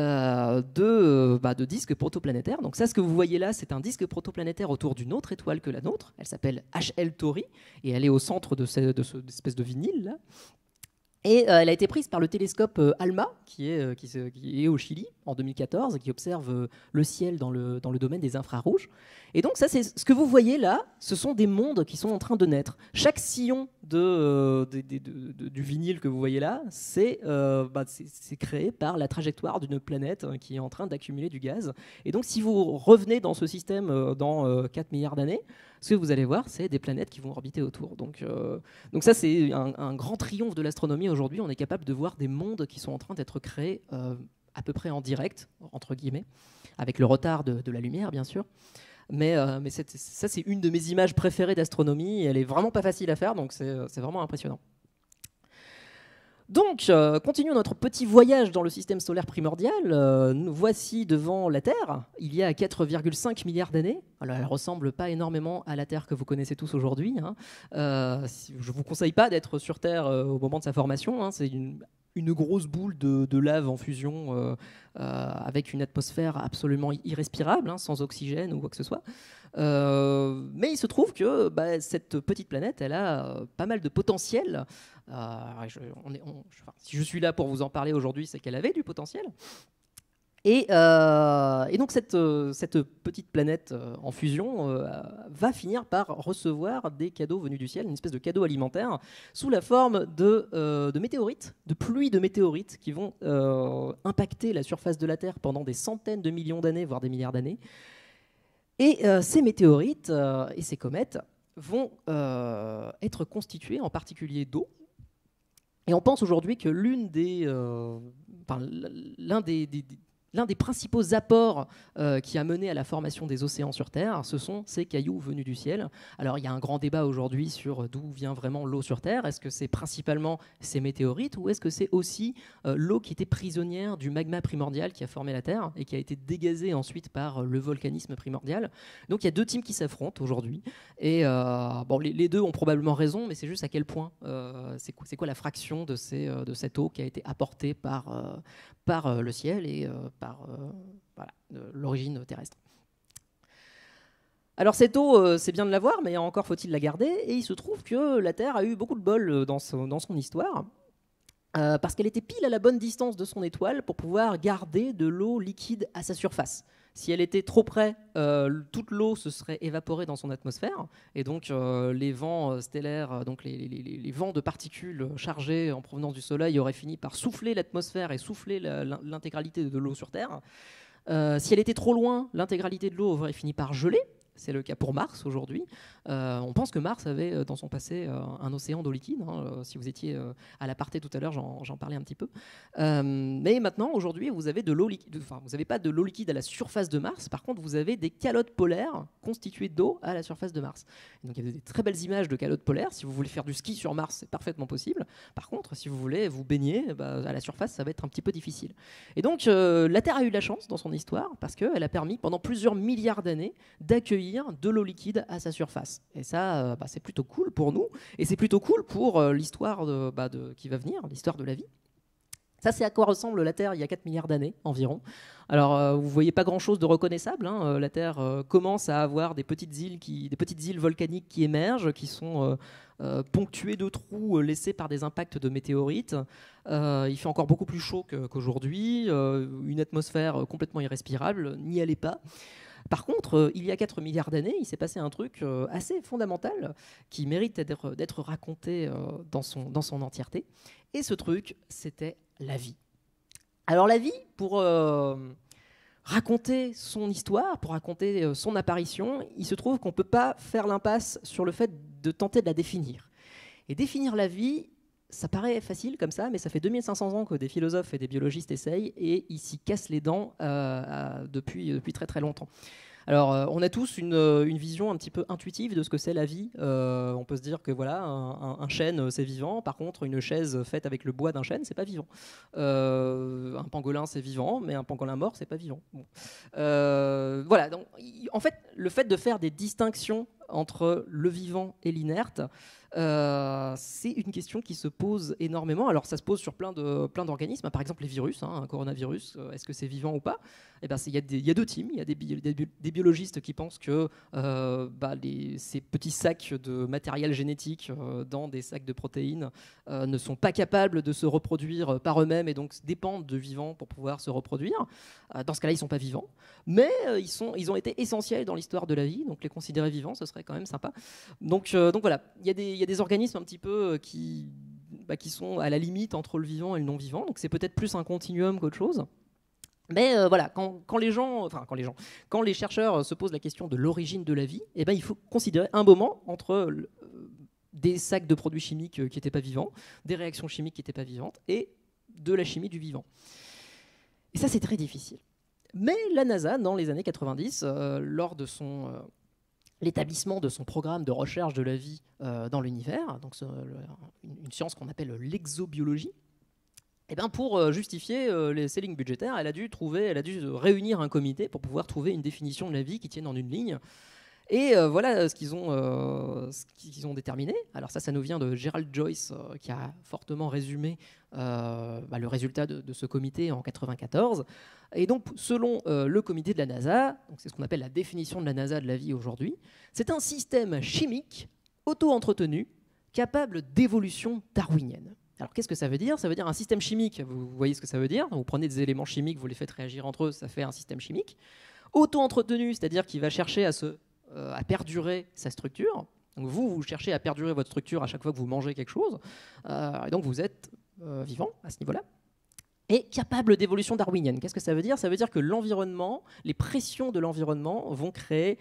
de disques protoplanétaires. Donc ça, ce que vous voyez là, c'est un disque protoplanétaire autour d'une autre étoile que la nôtre. Elle s'appelle HL Tauri et elle est au centre de cette espèce de vinyle là. Et elle a été prise par le télescope ALMA, qui est au Chili, en 2014, qui observe le ciel dans le domaine des infrarouges. Et donc ça, c'est ce que vous voyez là, ce sont des mondes qui sont en train de naître. Chaque sillon du vinyle que vous voyez là, c'est créé par la trajectoire d'une planète qui est en train d'accumuler du gaz. Et donc si vous revenez dans ce système dans 4 milliards d'années, ce que vous allez voir, c'est des planètes qui vont orbiter autour. Donc ça, c'est un grand triomphe de l'astronomie. Aujourd'hui, on est capable de voir des mondes qui sont en train d'être créés à peu près en direct, entre guillemets, avec le retard de la lumière, bien sûr. Mais ça, c'est une de mes images préférées d'astronomie. Elle est vraiment pas facile à faire, donc c'est vraiment impressionnant. Donc, continuons notre petit voyage dans le système solaire primordial. Nous voici devant la Terre, il y a 4,5 milliards d'années. Alors, elle ne ressemble pas énormément à la Terre que vous connaissez tous aujourd'hui. Je ne vous conseille pas d'être sur Terre au moment de sa formation. C'est une grosse boule de lave en fusion avec une atmosphère absolument irrespirable, sans oxygène ou quoi que ce soit. Mais il se trouve que cette petite planète, elle a pas mal de potentiel. Si je suis là pour vous en parler aujourd'hui, c'est qu'elle avait du potentiel. Et donc cette petite planète en fusion va finir par recevoir des cadeaux venus du ciel, une espèce de cadeau alimentaire, sous la forme de météorites, de pluies de météorites qui vont impacter la surface de la Terre pendant des centaines de millions d'années, voire des milliards d'années. Et ces météorites et ces comètes vont être constituées en particulier d'eau. Et on pense aujourd'hui que l'un des principaux apports qui a mené à la formation des océans sur Terre, ce sont ces cailloux venus du ciel. Alors il y a un grand débat aujourd'hui sur d'où vient vraiment l'eau sur Terre. Est-ce que c'est principalement ces météorites ou est-ce que c'est aussi l'eau qui était prisonnière du magma primordial qui a formé la Terre et qui a été dégazée ensuite par le volcanisme primordial. Donc il y a deux teams qui s'affrontent aujourd'hui. Et les deux ont probablement raison, mais c'est juste à quel point, c'est quoi la fraction de cette eau qui a été apportée par le ciel et par l'origine terrestre. Alors cette eau, c'est bien de l'avoir, mais encore faut-il la garder. Et il se trouve que la Terre a eu beaucoup de bol dans son histoire, parce qu'elle était pile à la bonne distance de son étoile pour pouvoir garder de l'eau liquide à sa surface. Si elle était trop près, toute l'eau se serait évaporée dans son atmosphère, et donc les vents stellaires, donc les vents de particules chargées en provenance du Soleil auraient fini par souffler l'atmosphère et souffler l'intégralité de l'eau sur Terre. Si elle était trop loin, l'intégralité de l'eau aurait fini par geler. C'est le cas pour Mars aujourd'hui. On pense que Mars avait dans son passé un océan d'eau liquide. Si vous étiez à l'aparté tout à l'heure, j'en parlais un petit peu. Mais maintenant, aujourd'hui, vous avez de l'eau liquide. Enfin, vous n'avez pas de l'eau liquide à la surface de Mars. Par contre, vous avez des calottes polaires constituées d'eau à la surface de Mars. Et donc, il y a des très belles images de calottes polaires. Si vous voulez faire du ski sur Mars, c'est parfaitement possible. Par contre, si vous voulez vous baigner, à la surface, ça va être un petit peu difficile. Et donc, la Terre a eu de la chance dans son histoire parce qu'elle a permis, pendant plusieurs milliards d'années, d'accueillir de l'eau liquide à sa surface. Et ça, c'est plutôt cool pour nous, et c'est plutôt cool pour l'histoire qui va venir, l'histoire de la vie. Ça, c'est à quoi ressemble la Terre il y a 4 milliards d'années environ. Alors, vous ne voyez pas grand-chose de reconnaissable. La Terre commence à avoir des petites îles volcaniques qui émergent, qui sont ponctuées de trous laissés par des impacts de météorites. Il fait encore beaucoup plus chaud qu'aujourd'hui, une atmosphère complètement irrespirable, n'y allez pas. Par contre, il y a 4 milliards d'années, il s'est passé un truc assez fondamental qui mérite d'être raconté dans son entièreté. Et ce truc, c'était la vie. Alors la vie, pour raconter son histoire, pour raconter son apparition, il se trouve qu'on ne peut pas faire l'impasse sur le fait de tenter de la définir. Et définir la vie, ça paraît facile comme ça, mais ça fait 2500 ans que des philosophes et des biologistes essayent, et ils s'y cassent les dents depuis très très longtemps. Alors, on a tous une vision un petit peu intuitive de ce que c'est la vie. On peut se dire que voilà, un chêne, c'est vivant. Par contre, une chaise faite avec le bois d'un chêne, c'est pas vivant. Un pangolin, c'est vivant, mais un pangolin mort, c'est pas vivant. Bon. Voilà. Donc, en fait, le fait de faire des distinctions entre le vivant et l'inerte, c'est une question qui se pose énormément. Alors ça se pose sur plein d'organismes, par exemple les virus, un coronavirus, est-ce que c'est vivant ou pas? Il y a deux teams, il y a des biologistes qui pensent que ces petits sacs de matériel génétique dans des sacs de protéines ne sont pas capables de se reproduire par eux-mêmes et donc dépendent de vivants pour pouvoir se reproduire. Dans ce cas-là, ils ne sont pas vivants, mais ils ont été essentiels dans l'histoire de la vie, donc les considérer vivants, ce serait quand même sympa. Donc voilà, il y a des organismes un petit peu qui sont à la limite entre le vivant et le non-vivant, donc c'est peut-être plus un continuum qu'autre chose. Mais voilà, quand les chercheurs se posent la question de l'origine de la vie, il faut considérer un moment entre des sacs de produits chimiques qui n'étaient pas vivants, des réactions chimiques qui n'étaient pas vivantes, et de la chimie du vivant. Et ça, c'est très difficile. Mais la NASA, dans les années 90, lors de l'établissement de son programme de recherche de la vie dans l'univers, donc une science qu'on appelle l'exobiologie, pour justifier ses lignes budgétaires, elle a dû réunir un comité pour pouvoir trouver une définition de la vie qui tienne en une ligne. Et voilà ce qu'ils ont déterminé. Alors ça nous vient de Gerald Joyce, qui a fortement résumé le résultat de ce comité en 1994. Et donc, selon le comité de la NASA, donc c'est ce qu'on appelle la définition de la NASA de la vie aujourd'hui, c'est un système chimique auto-entretenu capable d'évolution darwinienne. Alors qu'est-ce que ça veut dire? Ça veut dire un système chimique, vous voyez ce que ça veut dire? Vous prenez des éléments chimiques, vous les faites réagir entre eux, ça fait un système chimique. Auto-entretenu, c'est-à-dire qu'il va chercher à perdurer sa structure. Donc vous cherchez à perdurer votre structure à chaque fois que vous mangez quelque chose. Et donc vous êtes vivant à ce niveau-là. Et capable d'évolution darwinienne. Qu'est-ce que ça veut dire? Ça veut dire que l'environnement, les pressions de l'environnement vont créer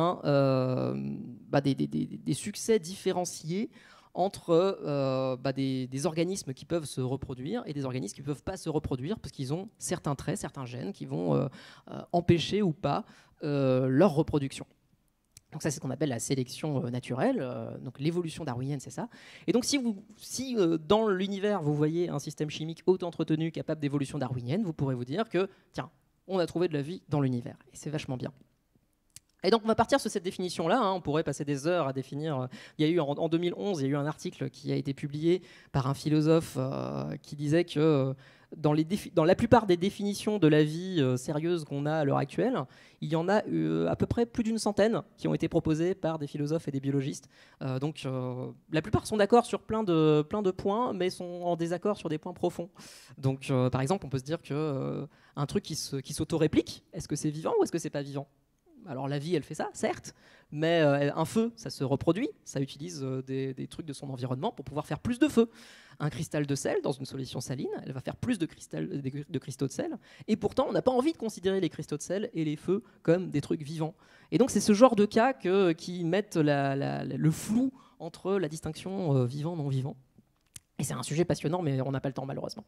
des succès différenciés entre des organismes qui peuvent se reproduire et des organismes qui ne peuvent pas se reproduire parce qu'ils ont certains traits, certains gènes qui vont empêcher ou pas leur reproduction. Donc ça, c'est ce qu'on appelle la sélection naturelle. Donc l'évolution darwinienne, c'est ça. Et donc si dans l'univers, vous voyez un système chimique auto-entretenu capable d'évolution darwinienne, vous pourrez vous dire que, tiens, on a trouvé de la vie dans l'univers. Et c'est vachement bien. Et donc on va partir sur cette définition-là, hein. On pourrait passer des heures à définir. Il y a eu en 2011, il y a eu un article qui a été publié par un philosophe qui disait que dans la plupart des définitions de la vie sérieuse qu'on a à l'heure actuelle, il y en a à peu près plus d'une centaine qui ont été proposées par des philosophes et des biologistes. Donc la plupart sont d'accord sur plein de points, mais sont en désaccord sur des points profonds. Donc par exemple, on peut se dire que un truc qui s'auto-réplique, est-ce que c'est vivant ou est-ce que c'est pas vivant ? Alors la vie, elle fait ça, certes, mais un feu, ça se reproduit, ça utilise des trucs de son environnement pour pouvoir faire plus de feu. Un cristal de sel dans une solution saline, elle va faire plus de cristaux de sel, et pourtant on n'a pas envie de considérer les cristaux de sel et les feux comme des trucs vivants. Et donc c'est ce genre de cas qui mettent le flou entre la distinction vivant-non vivant. Et c'est un sujet passionnant, mais on n'a pas le temps malheureusement.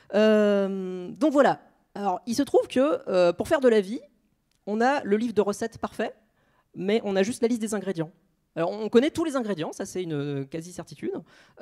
Donc voilà, alors il se trouve que pour faire de la vie, on a le livre de recettes parfait, mais on a juste la liste des ingrédients. Alors, on connaît tous les ingrédients, ça c'est une quasi-certitude. On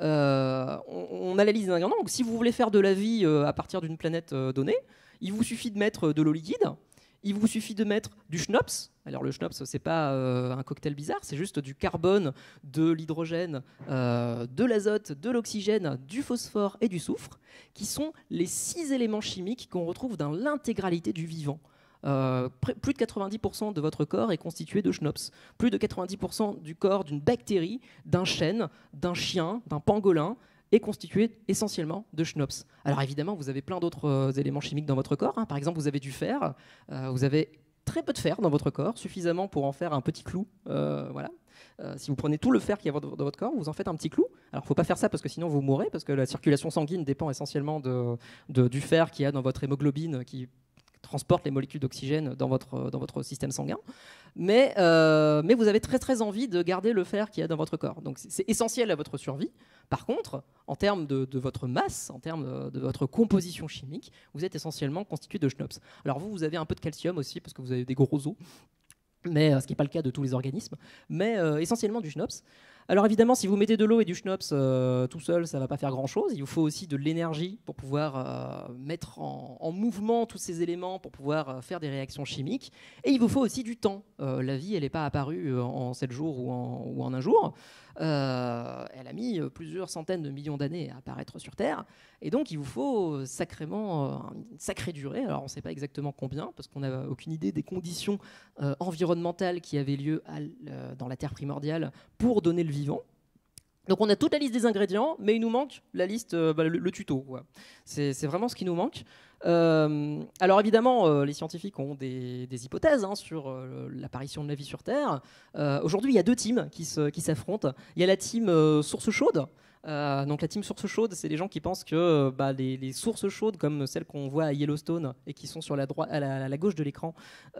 a la liste des ingrédients, donc si vous voulez faire de la vie à partir d'une planète donnée, il vous suffit de mettre de l'eau liquide, il vous suffit de mettre du schnapps. Alors le schnapps, c'est pas un cocktail bizarre, c'est juste du carbone, de l'hydrogène, de l'azote, de l'oxygène, du phosphore et du soufre, qui sont les 6 éléments chimiques qu'on retrouve dans l'intégralité du vivant. Plus de 90% de votre corps est constitué de schnapps. Plus de 90% du corps d'une bactérie, d'un chêne, d'un chien, d'un pangolin est constitué essentiellement de schnapps. Alors évidemment, vous avez plein d'autres éléments chimiques dans votre corps, hein. Par exemple, vous avez du fer, vous avez très peu de fer dans votre corps, suffisamment pour en faire un petit clou. Voilà. Si vous prenez tout le fer qu'il y a dans votre corps, vous en faites un petit clou. Alors il ne faut pas faire ça parce que sinon vous mourrez, parce que la circulation sanguine dépend essentiellement du fer qu'il y a dans votre hémoglobine qui transporte les molécules d'oxygène dans votre système sanguin. Mais vous avez très très envie de garder le fer qu'il y a dans votre corps. Donc c'est essentiel à votre survie. Par contre, en termes de votre masse, en termes de votre composition chimique, vous êtes essentiellement constitué de schnapps. Alors vous avez un peu de calcium aussi parce que vous avez des gros os, mais ce qui n'est pas le cas de tous les organismes, mais essentiellement du schnapps. Alors évidemment, si vous mettez de l'eau et du schnapps tout seul, ça ne va pas faire grand-chose. Il vous faut aussi de l'énergie pour pouvoir mettre en mouvement tous ces éléments, pour pouvoir faire des réactions chimiques. Et il vous faut aussi du temps. La vie, elle n'est pas apparue en 7 jours ou en un jour. Elle a mis plusieurs centaines de millions d'années à apparaître sur Terre. Et donc, il vous faut sacrément une sacrée durée. Alors, on ne sait pas exactement combien, parce qu'on n'a aucune idée des conditions environnementales qui avaient lieu dans la Terre primordiale pour donner le vivant. Donc, on a toute la liste des ingrédients, mais il nous manque la liste, le tuto, quoi. C'est vraiment ce qui nous manque. Alors évidemment, les scientifiques ont des hypothèses sur l'apparition de la vie sur Terre. Aujourd'hui, il y a 2 teams qui s'affrontent. Il y a la team source chaude. Donc la team source chaude, c'est les gens qui pensent que les sources chaudes comme celles qu'on voit à Yellowstone et qui sont sur à la gauche de l'écran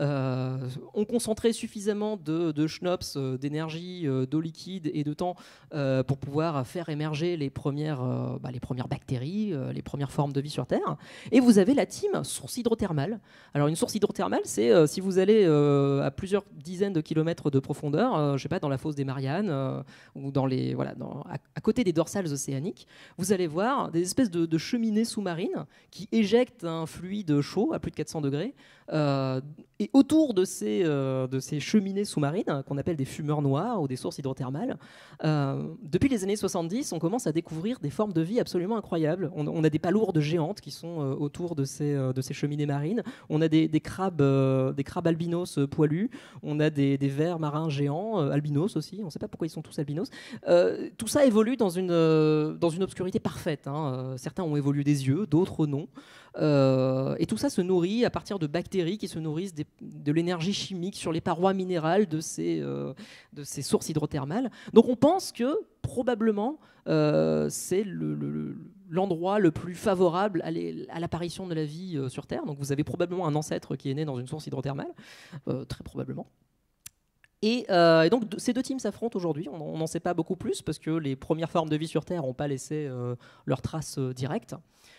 ont concentré suffisamment de schnapps, d'énergie, d'eau liquide et de temps pour pouvoir faire émerger les premières bactéries, les premières formes de vie sur Terre. Et vous avez la team source hydrothermale. Alors une source hydrothermale, c'est si vous allez à plusieurs dizaines de kilomètres de profondeur, je sais pas, dans la fosse des Mariannes ou à côté des dorsales océaniques, vous allez voir des espèces de cheminées sous-marines qui éjectent un fluide chaud à plus de 400 degrés. Et autour de ces cheminées sous-marines, qu'on appelle des fumeurs noirs ou des sources hydrothermales, depuis les années 70, on commence à découvrir des formes de vie absolument incroyables. On a des palourdes géantes qui sont autour de ces cheminées marines. On a des crabes albinos poilus. On a des vers marins géants, albinos aussi. On ne sait pas pourquoi ils sont tous albinos. Tout ça évolue dans une obscurité parfaite. Certains ont évolué des yeux, d'autres non. Et tout ça se nourrit à partir de bactéries qui se nourrissent de l'énergie chimique sur les parois minérales de ces sources hydrothermales. Donc on pense que probablement c'est l'endroit le plus favorable à l'apparition de la vie sur Terre. Donc vous avez probablement un ancêtre qui est né dans une source hydrothermale, très probablement. Et donc ces 2 teams s'affrontent aujourd'hui. On n'en sait pas beaucoup plus parce que les premières formes de vie sur Terre n'ont pas laissé leurs traces directes.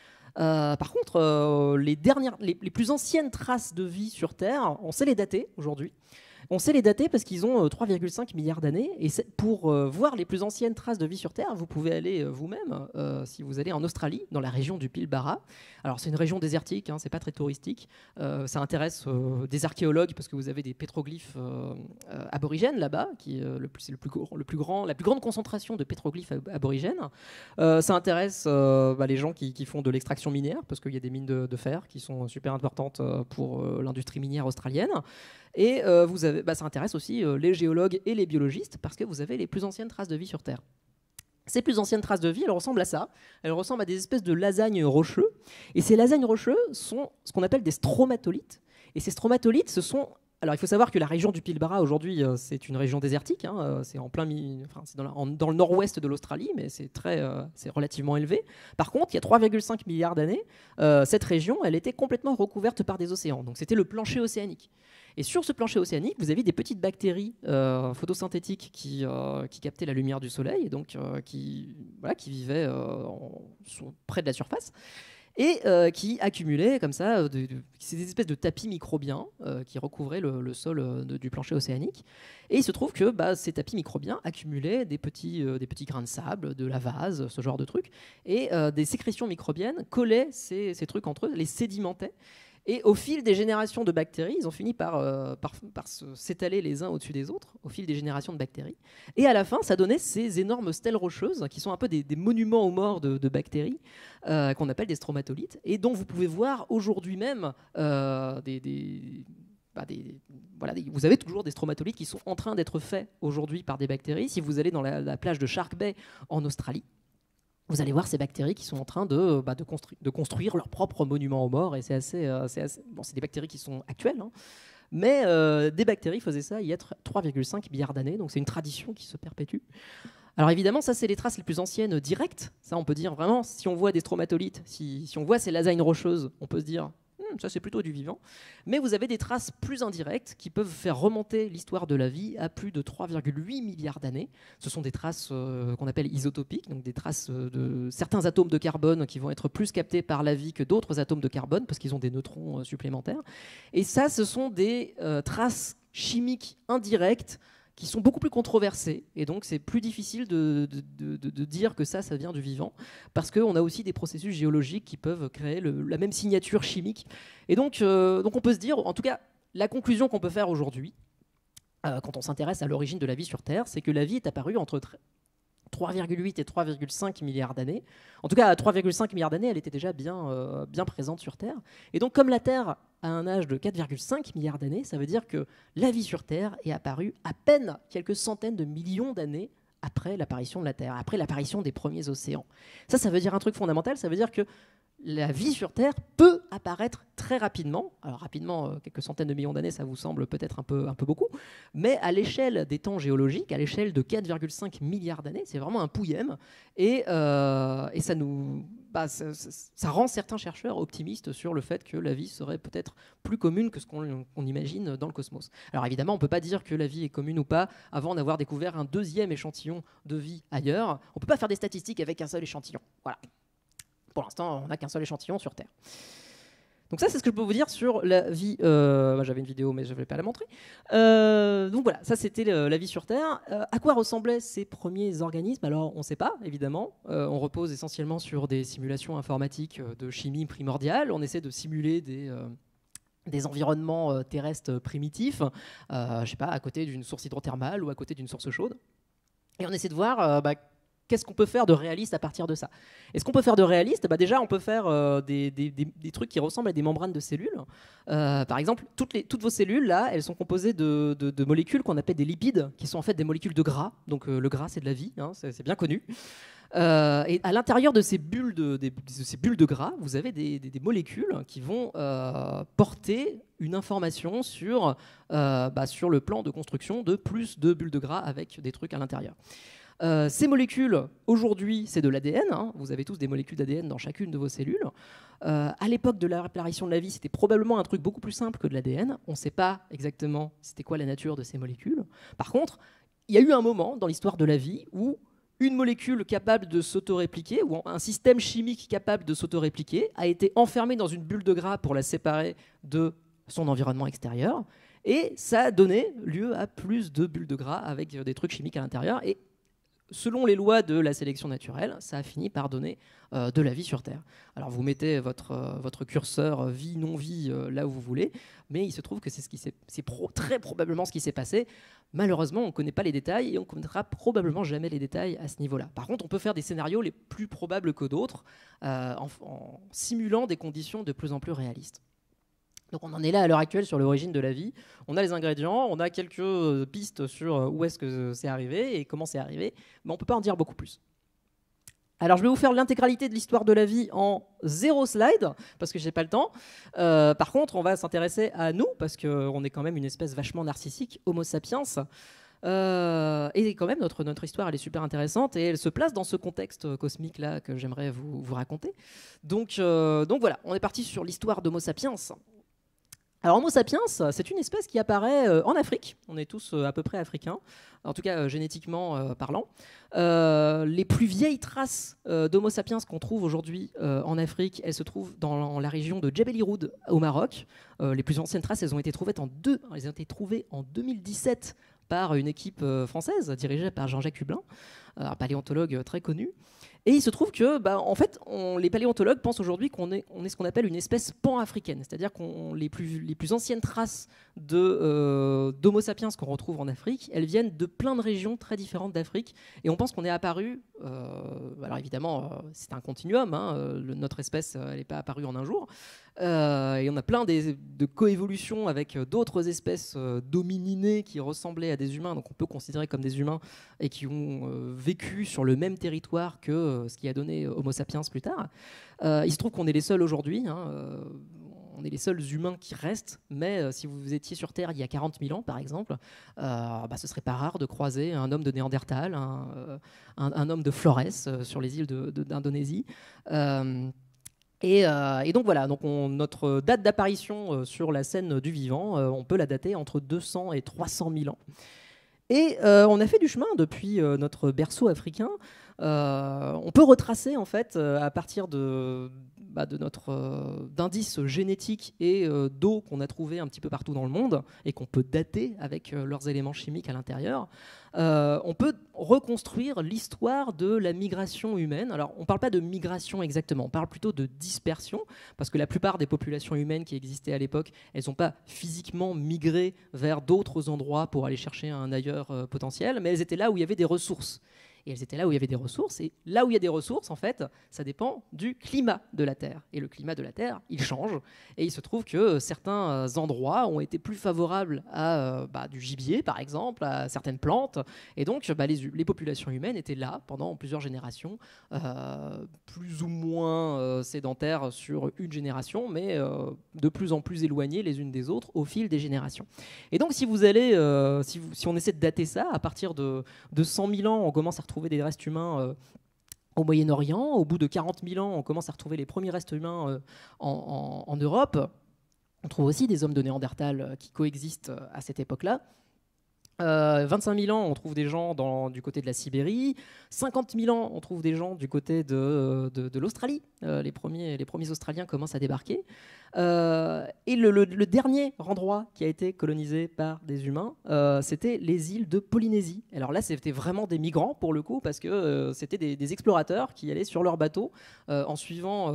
Par contre, les plus anciennes traces de vie sur Terre, on sait les dater aujourd'hui. On sait les dater parce qu'ils ont 3,5 milliards d'années. Et pour voir les plus anciennes traces de vie sur Terre, vous pouvez aller vous-même, si vous allez en Australie, dans la région du Pilbara. Alors c'est une région désertique, c'est pas très touristique. Ça intéresse des archéologues parce que vous avez des pétroglyphes aborigènes là-bas, qui c'est la plus grande concentration de pétroglyphes aborigènes. Ça intéresse les gens qui font de l'extraction minière parce qu'il y a des mines de fer qui sont super importantes pour l'industrie minière australienne. Et ça intéresse aussi les géologues et les biologistes parce que vous avez les plus anciennes traces de vie sur Terre. Ces plus anciennes traces de vie, elles ressemblent à ça. Elles ressemblent à des espèces de lasagnes rocheux. Et ces lasagnes rocheux sont ce qu'on appelle des stromatolites. Et ces stromatolites, ce sont... Alors, il faut savoir que la région du Pilbara, aujourd'hui, c'est une région désertique. C'est dans le nord-ouest de l'Australie, mais c'est relativement élevé. Par contre, il y a 3,5 milliards d'années, cette région, elle était complètement recouverte par des océans. Donc, c'était le plancher océanique. Et sur ce plancher océanique, vous avez des petites bactéries photosynthétiques qui captaient la lumière du soleil, et donc qui vivaient près de la surface. Et qui accumulaient comme ça ces espèces de tapis microbiens qui recouvraient le sol du plancher océanique. Et il se trouve que ces tapis microbiens accumulaient des petits grains de sable, de la vase, ce genre de trucs. Et des sécrétions microbiennes collaient ces trucs entre eux, les sédimentaient. Et au fil des générations de bactéries, ils ont fini par s'étaler les uns au-dessus des autres, au fil des générations de bactéries. Et à la fin, ça donnait ces énormes stèles rocheuses, qui sont un peu des monuments aux morts de bactéries, qu'on appelle des stromatolites, et dont vous pouvez voir aujourd'hui même vous avez toujours des stromatolites qui sont en train d'être faits aujourd'hui par des bactéries. Si vous allez dans la plage de Shark Bay en Australie, vous allez voir ces bactéries qui sont en train de construire leur propre monument aux morts. Et c'est des bactéries qui sont actuelles, mais des bactéries faisaient ça il y a 3,5 milliards d'années. Donc c'est une tradition qui se perpétue. Alors évidemment, ça c'est les traces les plus anciennes directes. Ça on peut dire vraiment, si on voit des stromatolites, si on voit ces lasagnes rocheuses, on peut se dire... ça c'est plutôt du vivant. Mais vous avez des traces plus indirectes qui peuvent faire remonter l'histoire de la vie à plus de 3,8 milliards d'années. Ce sont des traces qu'on appelle isotopiques, donc des traces de certains atomes de carbone qui vont être plus captés par la vie que d'autres atomes de carbone parce qu'ils ont des neutrons supplémentaires. Et ça, ce sont des traces chimiques indirectes qui sont beaucoup plus controversées, et donc c'est plus difficile de dire que ça vient du vivant, parce qu'on a aussi des processus géologiques qui peuvent créer la même signature chimique. Et donc on peut se dire, en tout cas, la conclusion qu'on peut faire aujourd'hui, quand on s'intéresse à l'origine de la vie sur Terre, c'est que la vie est apparue entre 3,8 et 3,5 milliards d'années. En tout cas, à 3,5 milliards d'années, elle était déjà bien présente sur Terre. Et donc, comme la Terre a un âge de 4,5 milliards d'années, ça veut dire que la vie sur Terre est apparue à peine quelques centaines de millions d'années après l'apparition de la Terre, après l'apparition des premiers océans. Ça veut dire un truc fondamental, ça veut dire que la vie sur Terre peut apparaître très rapidement. Alors rapidement, quelques centaines de millions d'années, ça vous semble peut-être un peu beaucoup, mais à l'échelle des temps géologiques, à l'échelle de 4,5 milliards d'années, c'est vraiment un pouillème. Et ça rend certains chercheurs optimistes sur le fait que la vie serait peut-être plus commune que ce qu'on imagine dans le cosmos. Alors évidemment, on ne peut pas dire que la vie est commune ou pas avant d'avoir découvert un deuxième échantillon de vie ailleurs. On ne peut pas faire des statistiques avec un seul échantillon. Voilà. Pour l'instant, on n'a qu'un seul échantillon sur Terre. Donc ça, c'est ce que je peux vous dire sur la vie. J'avais une vidéo, mais je ne vais pas la montrer. Donc voilà, ça c'était la vie sur Terre. À quoi ressemblaient ces premiers organismes? Alors, on ne sait pas, évidemment. On repose essentiellement sur des simulations informatiques de chimie primordiale. On essaie de simuler des environnements terrestres primitifs, je sais pas, à côté d'une source hydrothermale ou à côté d'une source chaude. Et on essaie de voir... qu'est-ce qu'on peut faire de réaliste à partir de ça? Et ce qu'on peut faire de réaliste, déjà, on peut faire des trucs qui ressemblent à des membranes de cellules. Par exemple, toutes vos cellules, là, elles sont composées de molécules qu'on appelle des lipides, qui sont en fait des molécules de gras. Donc le gras, c'est de la vie, c'est bien connu. Et à l'intérieur de ces bulles de gras, vous avez des molécules qui vont porter une information sur le plan de construction de plus de bulles de gras avec des trucs à l'intérieur. Ces molécules, aujourd'hui, c'est de l'ADN. Vous avez tous des molécules d'ADN dans chacune de vos cellules. À l'époque de l'apparition de la vie, c'était probablement un truc beaucoup plus simple que de l'ADN. On ne sait pas exactement c'était quoi la nature de ces molécules. Par contre, il y a eu un moment dans l'histoire de la vie où une molécule capable de s'autorépliquer ou un système chimique capable de s'autorépliquer a été enfermé dans une bulle de gras pour la séparer de son environnement extérieur. Et ça a donné lieu à plus de bulles de gras avec des trucs chimiques à l'intérieur. Et selon les lois de la sélection naturelle, ça a fini par donner de la vie sur Terre. Alors vous mettez votre curseur vie, non-vie là où vous voulez, mais il se trouve que c'est très probablement ce qui s'est passé. Malheureusement, on ne connaît pas les détails et on ne connaîtra probablement jamais les détails à ce niveau-là. Par contre, on peut faire des scénarios les plus probables que d'autres en simulant des conditions de plus en plus réalistes. Donc on en est là à l'heure actuelle sur l'origine de la vie. On a les ingrédients, on a quelques pistes sur où est-ce que c'est arrivé et comment c'est arrivé, mais on ne peut pas en dire beaucoup plus. Alors je vais vous faire l'intégralité de l'histoire de la vie en 0 slide, parce que j'ai pas le temps. Par contre, on va s'intéresser à nous, parce qu'on est quand même une espèce vachement narcissique, Homo sapiens. Et quand même, notre histoire, elle est super intéressante et elle se place dans ce contexte cosmique-là que j'aimerais vous raconter. Donc voilà, on est parti sur l'histoire d'Homo sapiens. Alors Homo sapiens, c'est une espèce qui apparaît en Afrique. On est tous à peu près africains, en tout cas génétiquement parlant. Les plus vieilles traces d'Homo sapiens qu'on trouve aujourd'hui en Afrique, elles se trouvent dans la région de Djebel Irhoud au Maroc. Les plus anciennes traces, elles ont été trouvées en 2017 par une équipe française dirigée par Jean-Jacques Hublin, un paléontologue très connu. Et il se trouve que, en fait, les paléontologues pensent aujourd'hui qu'on est ce qu'on appelle une espèce pan-africaine, c'est-à-dire qu'on les plus anciennes traces d'Homo sapiens qu'on retrouve en Afrique, elles viennent de plein de régions très différentes d'Afrique, et on pense qu'on est apparu. Alors évidemment, c'est un continuum. Notre espèce, elle n'est pas apparue en un jour. Et on a plein de coévolutions avec d'autres espèces d'homininées qui ressemblaient à des humains, donc on peut considérer comme des humains, et qui ont vécu sur le même territoire que ce qui a donné Homo sapiens plus tard. Il se trouve qu'on est les seuls aujourd'hui, on est les seuls humains qui restent, mais si vous étiez sur Terre il y a 40 000 ans par exemple, ce serait pas rare de croiser un homme de Néandertal, un homme de Flores sur les îles d'Indonésie. Et donc voilà, notre date d'apparition sur la scène du vivant, on peut la dater entre 200 et 300 000 ans. Et on a fait du chemin depuis notre berceau africain. On peut retracer en fait à partir d'indices génétiques et d'eau qu'on a trouvé un petit peu partout dans le monde et qu'on peut dater avec leurs éléments chimiques à l'intérieur. On peut reconstruire l'histoire de la migration humaine. Alors, on ne parle pas de migration exactement, on parle plutôt de dispersion, parce que la plupart des populations humaines qui existaient à l'époque, elles n'ont pas physiquement migré vers d'autres endroits pour aller chercher un ailleurs potentiel, mais elles étaient là où il y avait des ressources. Et elles étaient là où il y avait des ressources. Et là où il y a des ressources, en fait, ça dépend du climat de la Terre. Et le climat de la Terre, il change. Et il se trouve que certains endroits ont été plus favorables à du gibier, par exemple, à certaines plantes. Et donc, les populations humaines étaient là pendant plusieurs générations, plus ou moins sédentaires sur une génération, mais de plus en plus éloignées les unes des autres au fil des générations. Et donc, si on essaie de dater ça, à partir de 100 000 ans, on commence à retrouver des restes humains au Moyen-Orient. Au bout de 40 000 ans, on commence à retrouver les premiers restes humains en Europe. On trouve aussi des hommes de Néandertal qui coexistent à cette époque-là. 25 000 ans, on trouve des gens du côté de la Sibérie. 50 000 ans, on trouve des gens du côté de l'Australie. Les premiers Australiens commencent à débarquer. Et le dernier endroit qui a été colonisé par des humains, c'était les îles de Polynésie. Alors là, c'était vraiment des migrants pour le coup, parce que c'était des explorateurs qui allaient sur leur bateau en suivant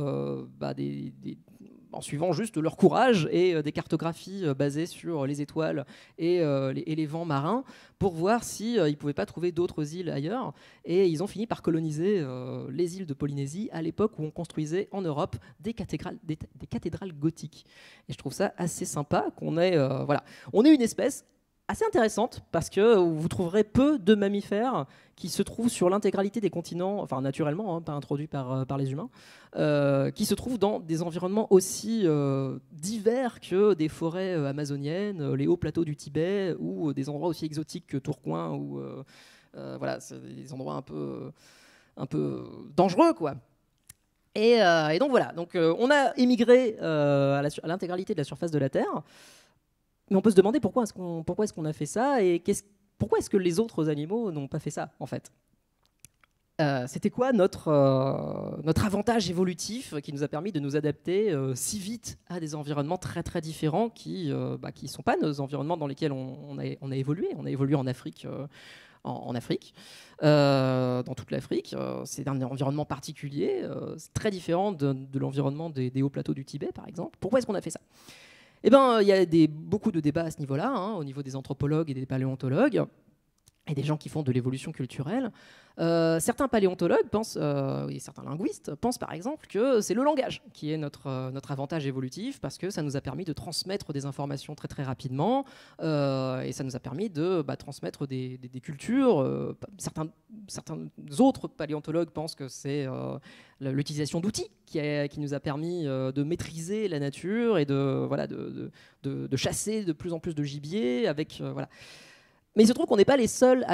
en suivant juste leur courage et des cartographies basées sur les étoiles et les vents marins pour voir s'ils ne pouvaient pas trouver d'autres îles ailleurs. Et ils ont fini par coloniser les îles de Polynésie à l'époque où on construisait en Europe des cathédrales gothiques. Et je trouve ça assez sympa qu'on ait... On est une espèce assez intéressante parce que vous trouverez peu de mammifères qui se trouvent sur l'intégralité des continents, enfin naturellement, pas introduits par les humains, qui se trouvent dans des environnements aussi divers que des forêts amazoniennes, les hauts plateaux du Tibet ou des endroits aussi exotiques que Tourcoing ou c'est des endroits un peu dangereux, quoi. Et donc voilà, on a émigré à l'intégralité de la surface de la Terre. Mais on peut se demander pourquoi est-ce qu'on a fait ça et pourquoi est-ce que les autres animaux n'ont pas fait ça, en fait. C'était quoi notre avantage évolutif qui nous a permis de nous adapter si vite à des environnements très très différents qui ne sont pas nos environnements dans lesquels on a évolué. On a évolué en Afrique, en Afrique, dans toute l'Afrique. C'est un environnement particulier, c'est très différent de l'environnement des hauts plateaux du Tibet, par exemple. Pourquoi est-ce qu'on a fait ça ? Eh bien, il y a beaucoup de débats à ce niveau-là, au niveau des anthropologues et des paléontologues, et des gens qui font de l'évolution culturelle. Certains paléontologues pensent, et certains linguistes pensent par exemple que c'est le langage qui est notre avantage évolutif parce que ça nous a permis de transmettre des informations très très rapidement et ça nous a permis de transmettre des cultures. Certains autres paléontologues pensent que c'est l'utilisation d'outils qui nous a permis de maîtriser la nature et de chasser de plus en plus de gibier avec voilà. Mais il se trouve qu'on n'est pas les seuls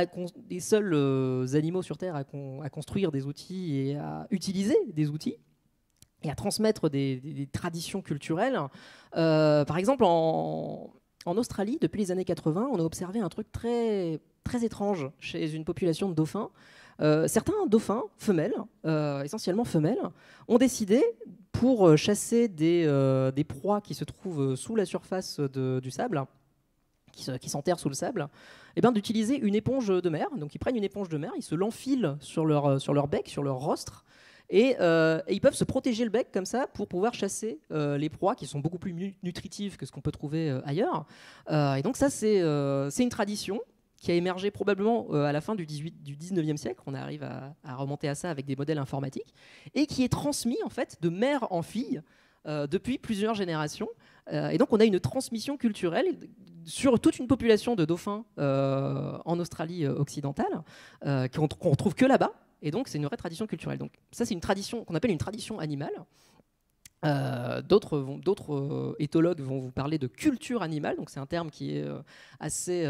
animaux sur Terre à construire des outils et à utiliser des outils et à transmettre des traditions culturelles. Par exemple, en Australie, depuis les années 80, on a observé un truc très, très étrange chez une population de dauphins. Certains dauphins femelles, essentiellement femelles, ont décidé, pour chasser des proies qui se trouvent sous la surface du sable, qui s'enterrent sous le sable, d'utiliser une éponge de mer. Donc ils prennent une éponge de mer, ils se l'enfilent sur leur bec, sur leur rostre, et ils peuvent se protéger le bec comme ça pour pouvoir chasser les proies qui sont beaucoup plus nutritives que ce qu'on peut trouver ailleurs. Et donc ça, c'est une tradition qui a émergé probablement à la fin du 19e siècle. On arrive à remonter à ça avec des modèles informatiques, et qui est transmis en fait de mère en fille depuis plusieurs générations. Et donc on a une transmission culturelle sur toute une population de dauphins en Australie occidentale qu'on retrouve que là-bas. Et donc c'est une vraie tradition culturelle. Donc ça, c'est une tradition qu'on appelle une tradition animale. D'autres éthologues vont vous parler de culture animale. Donc c'est un terme qui est assez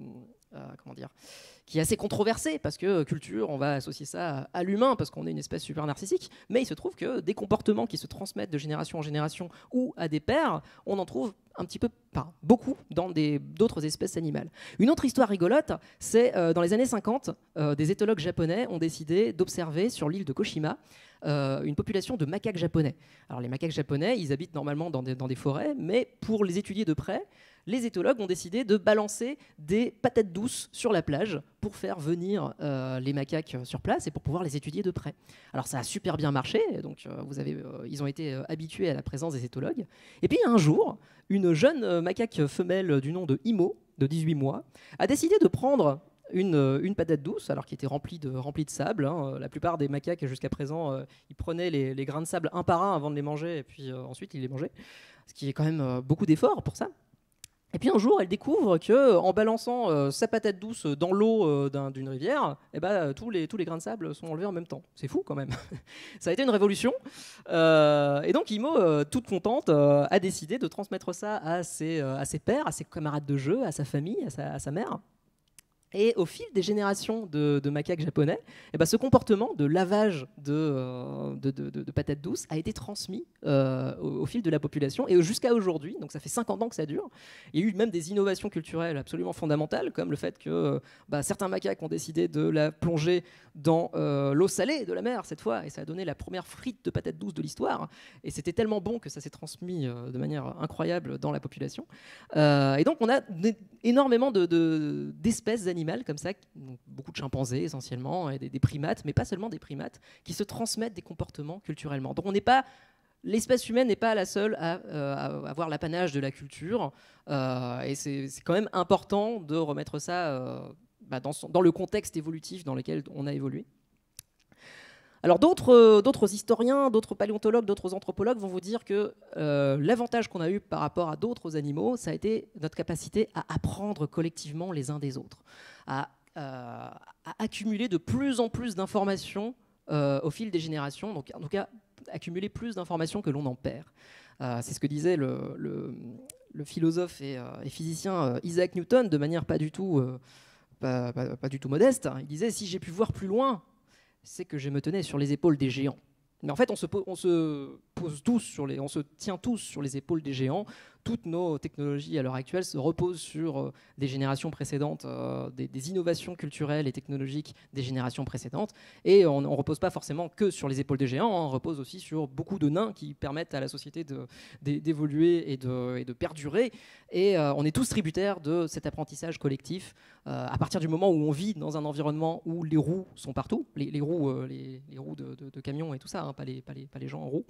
qui est assez controversé, parce que culture, on va associer ça à l'humain parce qu'on est une espèce super narcissique, mais il se trouve que des comportements qui se transmettent de génération en génération ou à des pairs, on en trouve un petit peu, beaucoup dans d'autres espèces animales. Une autre histoire rigolote, c'est dans les années 50, des éthologues japonais ont décidé d'observer sur l'île de Koshima une population de macaques japonais. Alors les macaques japonais, ils habitent normalement dans des forêts, mais pour les étudier de près, les éthologues ont décidé de balancer des patates douces sur la plage pour faire venir les macaques sur place et pour pouvoir les étudier de près. Alors ça a super bien marché, donc ils ont été habitués à la présence des éthologues. Et puis un jour, une jeune macaque femelle du nom de Imo, de 18 mois, a décidé de prendre une patate douce, alors qui était remplie de sable. La plupart des macaques jusqu'à présent, ils prenaient les grains de sable un par un avant de les manger, et puis ensuite ils les mangeaient, ce qui est quand même beaucoup d'efforts pour ça. Et puis un jour, elle découvre qu'en balançant sa patate douce dans l'eau d'une rivière, tous les grains de sable sont enlevés en même temps. C'est fou quand même. Ça a été une révolution. Et donc Imo, toute contente, a décidé de transmettre ça à ses pairs, à ses camarades de jeu, à sa famille, à sa mère. Et au fil des générations de macaques japonais, ce comportement de lavage de patates douces a été transmis au fil de la population et jusqu'à aujourd'hui. Donc ça fait 50 ans que ça dure. Il y a eu même des innovations culturelles absolument fondamentales, comme le fait que certains macaques ont décidé de la plonger dans l'eau salée de la mer cette fois, et ça a donné la première frite de patates douces de l'histoire. Et c'était tellement bon que ça s'est transmis de manière incroyable dans la population. Et donc on a énormément d'espèces animales comme ça, beaucoup de chimpanzés essentiellement, et des primates, mais pas seulement des primates, qui se transmettent des comportements culturellement. Donc l'espèce humaine n'est pas la seule à avoir l'apanage de la culture, et c'est quand même important de remettre ça dans le contexte évolutif dans lequel on a évolué. Alors d'autres historiens, d'autres paléontologues, d'autres anthropologues vont vous dire que l'avantage qu'on a eu par rapport à d'autres animaux, ça a été notre capacité à apprendre collectivement les uns des autres, à accumuler de plus en plus d'informations au fil des générations, donc en tout cas accumuler plus d'informations que l'on en perd. C'est ce que disait le philosophe et physicien Isaac Newton de manière pas du tout modeste. Il disait: si j'ai pu voir plus loin, c'est que je me tenais sur les épaules des géants. Mais en fait, on se tient tous sur les épaules des géants. toutes nos technologies à l'heure actuelle se reposent sur des générations précédentes, des innovations culturelles et technologiques des générations précédentes. Et on ne repose pas forcément que sur les épaules des géants, on repose aussi sur beaucoup de nains qui permettent à la société d'évoluer et de perdurer. Et on est tous tributaires de cet apprentissage collectif à partir du moment où on vit dans un environnement où les roues sont partout, les roues de camions et tout ça, hein, pas les gens en roue.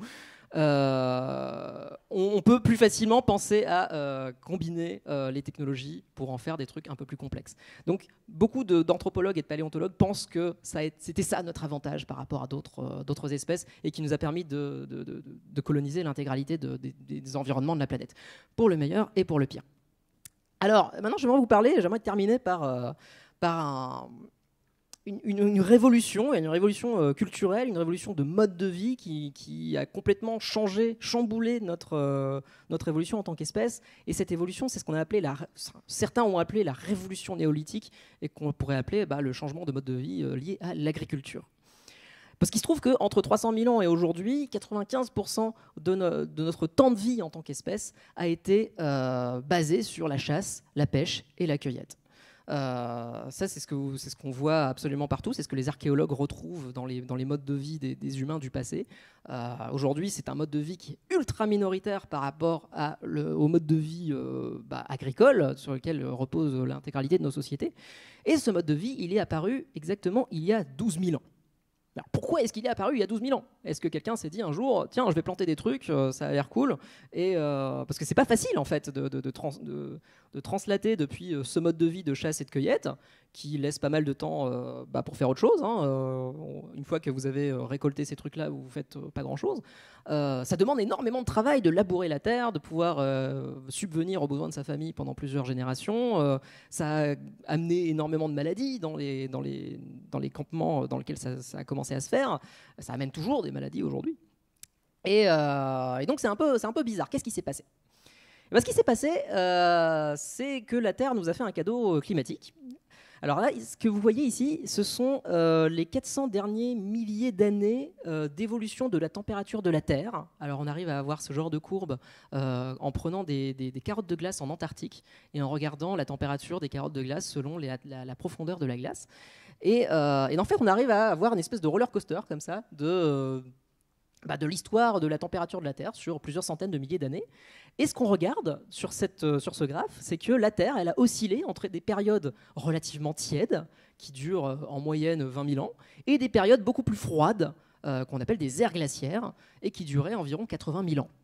On peut plus facilement penser à combiner les technologies pour en faire des trucs un peu plus complexes. Donc beaucoup d'anthropologues et de paléontologues pensent que c'était ça notre avantage par rapport à d'autres espèces et qui nous a permis de coloniser l'intégralité des environnements de la planète, pour le meilleur et pour le pire. Alors maintenant j'aimerais terminer par une révolution, culturelle, une révolution de mode de vie qui a complètement chamboulé notre évolution en tant qu'espèce. Et cette évolution, c'est ce qu'on a appelé, certains ont appelé la révolution néolithique, et qu'on pourrait appeler le changement de mode de vie lié à l'agriculture. Parce qu'il se trouve qu'entre 300 000 ans et aujourd'hui, 95% de notre temps de vie en tant qu'espèce a été basé sur la chasse, la pêche et la cueillette. Ça, c'est ce qu'on voit absolument partout, c'est ce que les archéologues retrouvent dans les modes de vie des humains du passé. Aujourd'hui, c'est un mode de vie qui est ultra minoritaire par rapport au mode de vie agricole sur lequel repose l'intégralité de nos sociétés. Et ce mode de vie, il est apparu exactement il y a 12 000 ans. Alors pourquoi est-ce qu'il est apparu il y a 12 000 ans? Est-ce que quelqu'un s'est dit un jour, tiens, je vais planter des trucs, ça a l'air cool, parce que c'est pas facile en fait de translater depuis ce mode de vie de chasse et de cueillette, qui laisse pas mal de temps pour faire autre chose. Une fois que vous avez récolté ces trucs-là, vous faites pas grand-chose. Ça demande énormément de travail de labourer la terre, de pouvoir subvenir aux besoins de sa famille pendant plusieurs générations. Ça a amené énormément de maladies dans les campements dans lesquels ça a commencé à se faire. Ça amène toujours des maladies aujourd'hui. Et donc c'est un peu bizarre. Qu'est-ce qui s'est passé? Ce qui s'est passé, c'est que la Terre nous a fait un cadeau climatique. Alors là, ce que vous voyez ici, ce sont les 400 derniers milliers d'années d'évolution de la température de la Terre. Alors on arrive à avoir ce genre de courbe en prenant des carottes de glace en Antarctique et en regardant la température des carottes de glace selon la profondeur de la glace. Et en fait, on arrive à avoir une espèce de roller coaster comme ça de l'histoire de la température de la Terre sur plusieurs centaines de milliers d'années. Et ce qu'on regarde sur ce graphe, c'est que la Terre, elle a oscillé entre des périodes relativement tièdes, qui durent en moyenne 20 000 ans, et des périodes beaucoup plus froides, qu'on appelle des ères glaciaires, et qui duraient environ 80 000 ans.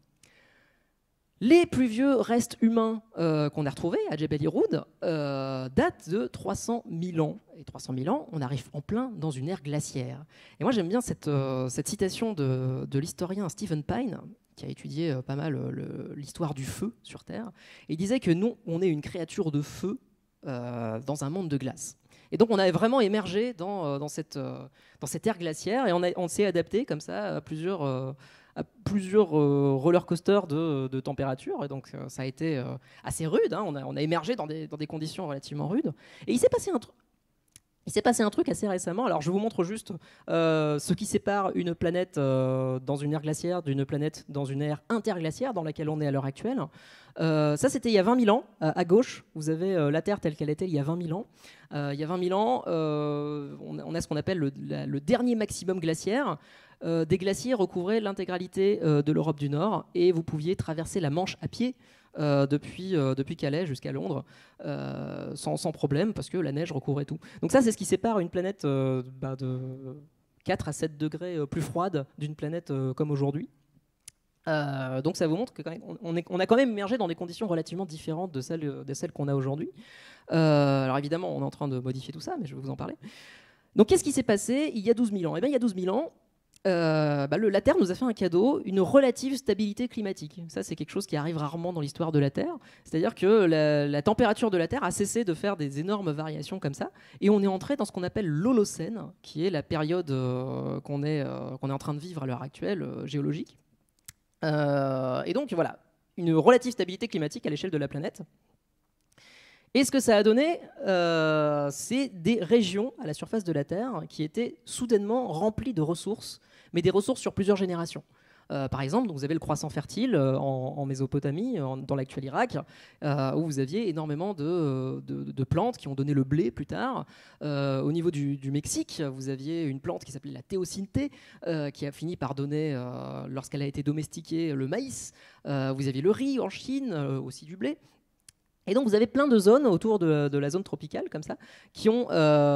Les plus vieux restes humains qu'on a retrouvés à Jebel Irhoud datent de 300 000 ans. Et 300 000 ans, on arrive en plein dans une ère glaciaire. Et moi, j'aime bien cette citation de l'historien Stephen Pine, qui a étudié pas mal l'histoire du feu sur Terre. Et il disait que nous, on est une créature de feu dans un monde de glace. Et donc, on a vraiment émergé dans cette ère glaciaire et on s'est adapté comme ça à plusieurs roller coasters de température, et donc ça a été assez rude. On a émergé dans des conditions relativement rudes. Et il s'est passé un truc assez récemment. Alors je vous montre juste ce qui sépare une planète dans une ère glaciaire d'une planète dans une ère interglaciaire dans laquelle on est à l'heure actuelle. Ça, c'était il y a 20 000 ans. À gauche, vous avez la Terre telle qu'elle était il y a 20 000 ans. Il y a 20 000 ans, on a ce qu'on appelle le dernier maximum glaciaire. Des glaciers recouvraient l'intégralité de l'Europe du Nord et vous pouviez traverser la Manche à pied depuis Calais jusqu'à Londres sans problème parce que la neige recouvrait tout. Donc ça, c'est ce qui sépare une planète de 4 à 7 degrés plus froide d'une planète comme aujourd'hui. Donc ça vous montre que quand même, on a quand même émergé dans des conditions relativement différentes de celles qu'on a aujourd'hui. Alors évidemment, on est en train de modifier tout ça, mais je vais vous en parler. Donc qu'est-ce qui s'est passé il y a 12 000 ans? Eh bien, il y a 12 000 ans, la Terre nous a fait un cadeau, une relative stabilité climatique. Ça, c'est quelque chose qui arrive rarement dans l'histoire de la Terre. C'est-à-dire que la température de la Terre a cessé de faire des énormes variations comme ça, et on est entré dans ce qu'on appelle l'Holocène, qui est la période qu'on est en train de vivre à l'heure actuelle, géologique. Et donc voilà, une relative stabilité climatique à l'échelle de la planète. Et ce que ça a donné, c'est des régions à la surface de la Terre qui étaient soudainement remplies de ressources, mais des ressources sur plusieurs générations. Par exemple, donc vous avez le croissant fertile en Mésopotamie, dans l'actuel Irak, où vous aviez énormément de plantes qui ont donné le blé plus tard. Au niveau du Mexique, vous aviez une plante qui s'appelait la théocynthé, qui a fini par donner, lorsqu'elle a été domestiquée, le maïs. Vous aviez le riz en Chine, aussi du blé. Et donc vous avez plein de zones autour de la zone tropicale, comme ça, qui ont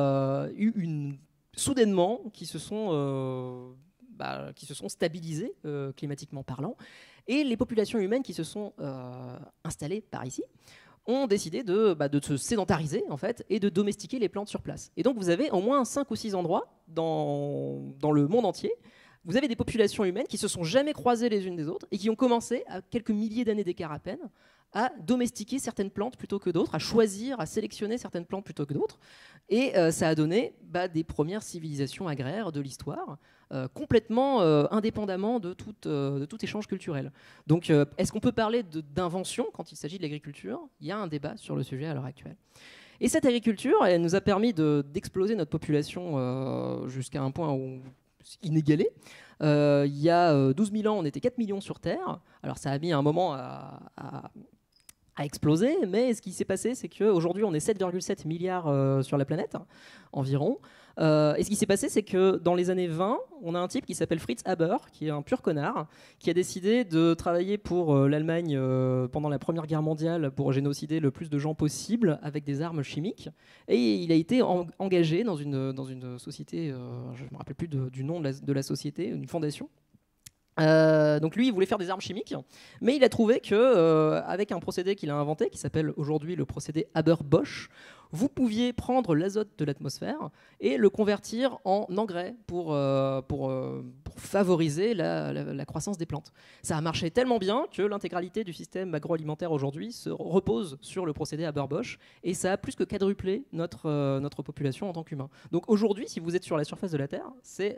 soudainement, qui se sont stabilisées climatiquement parlant. Et les populations humaines qui se sont installées par ici ont décidé de se sédentariser en fait, et de domestiquer les plantes sur place. Et donc vous avez au moins 5 ou 6 endroits dans le monde entier. Vous avez des populations humaines qui se sont jamais croisées les unes des autres et qui ont commencé, à quelques milliers d'années d'écart à peine, à domestiquer certaines plantes plutôt que d'autres, à choisir, à sélectionner certaines plantes plutôt que d'autres. Et ça a donné des premières civilisations agraires de l'histoire, complètement indépendamment de tout échange culturel. Donc est-ce qu'on peut parler d'invention quand il s'agit de l'agriculture? Il y a un débat sur le sujet à l'heure actuelle. Et cette agriculture, elle nous a permis d'exploser notre population jusqu'à un point inégalé. Il y a 12 000 ans, on était 4 millions sur Terre. Alors ça a mis un moment à exploser, mais ce qui s'est passé, c'est qu'aujourd'hui, on est 7,7 milliards sur la planète, environ. Et ce qui s'est passé, c'est que dans les années 20, on a un type qui s'appelle Fritz Haber, qui est un pur connard, qui a décidé de travailler pour l'Allemagne pendant la Première Guerre mondiale pour génocider le plus de gens possible avec des armes chimiques. Et il a été engagé dans une société, je ne me rappelle plus du nom de la société, une fondation. Donc lui, il voulait faire des armes chimiques, mais il a trouvé que avec un procédé qu'il a inventé, qui s'appelle aujourd'hui le procédé Haber-Bosch, vous pouviez prendre l'azote de l'atmosphère et le convertir en engrais pour favoriser la croissance des plantes. Ça a marché tellement bien que l'intégralité du système agroalimentaire aujourd'hui se repose sur le procédé Haber-Bosch, et ça a plus que quadruplé notre population en tant qu'humain. Donc aujourd'hui, si vous êtes sur la surface de la Terre, c'est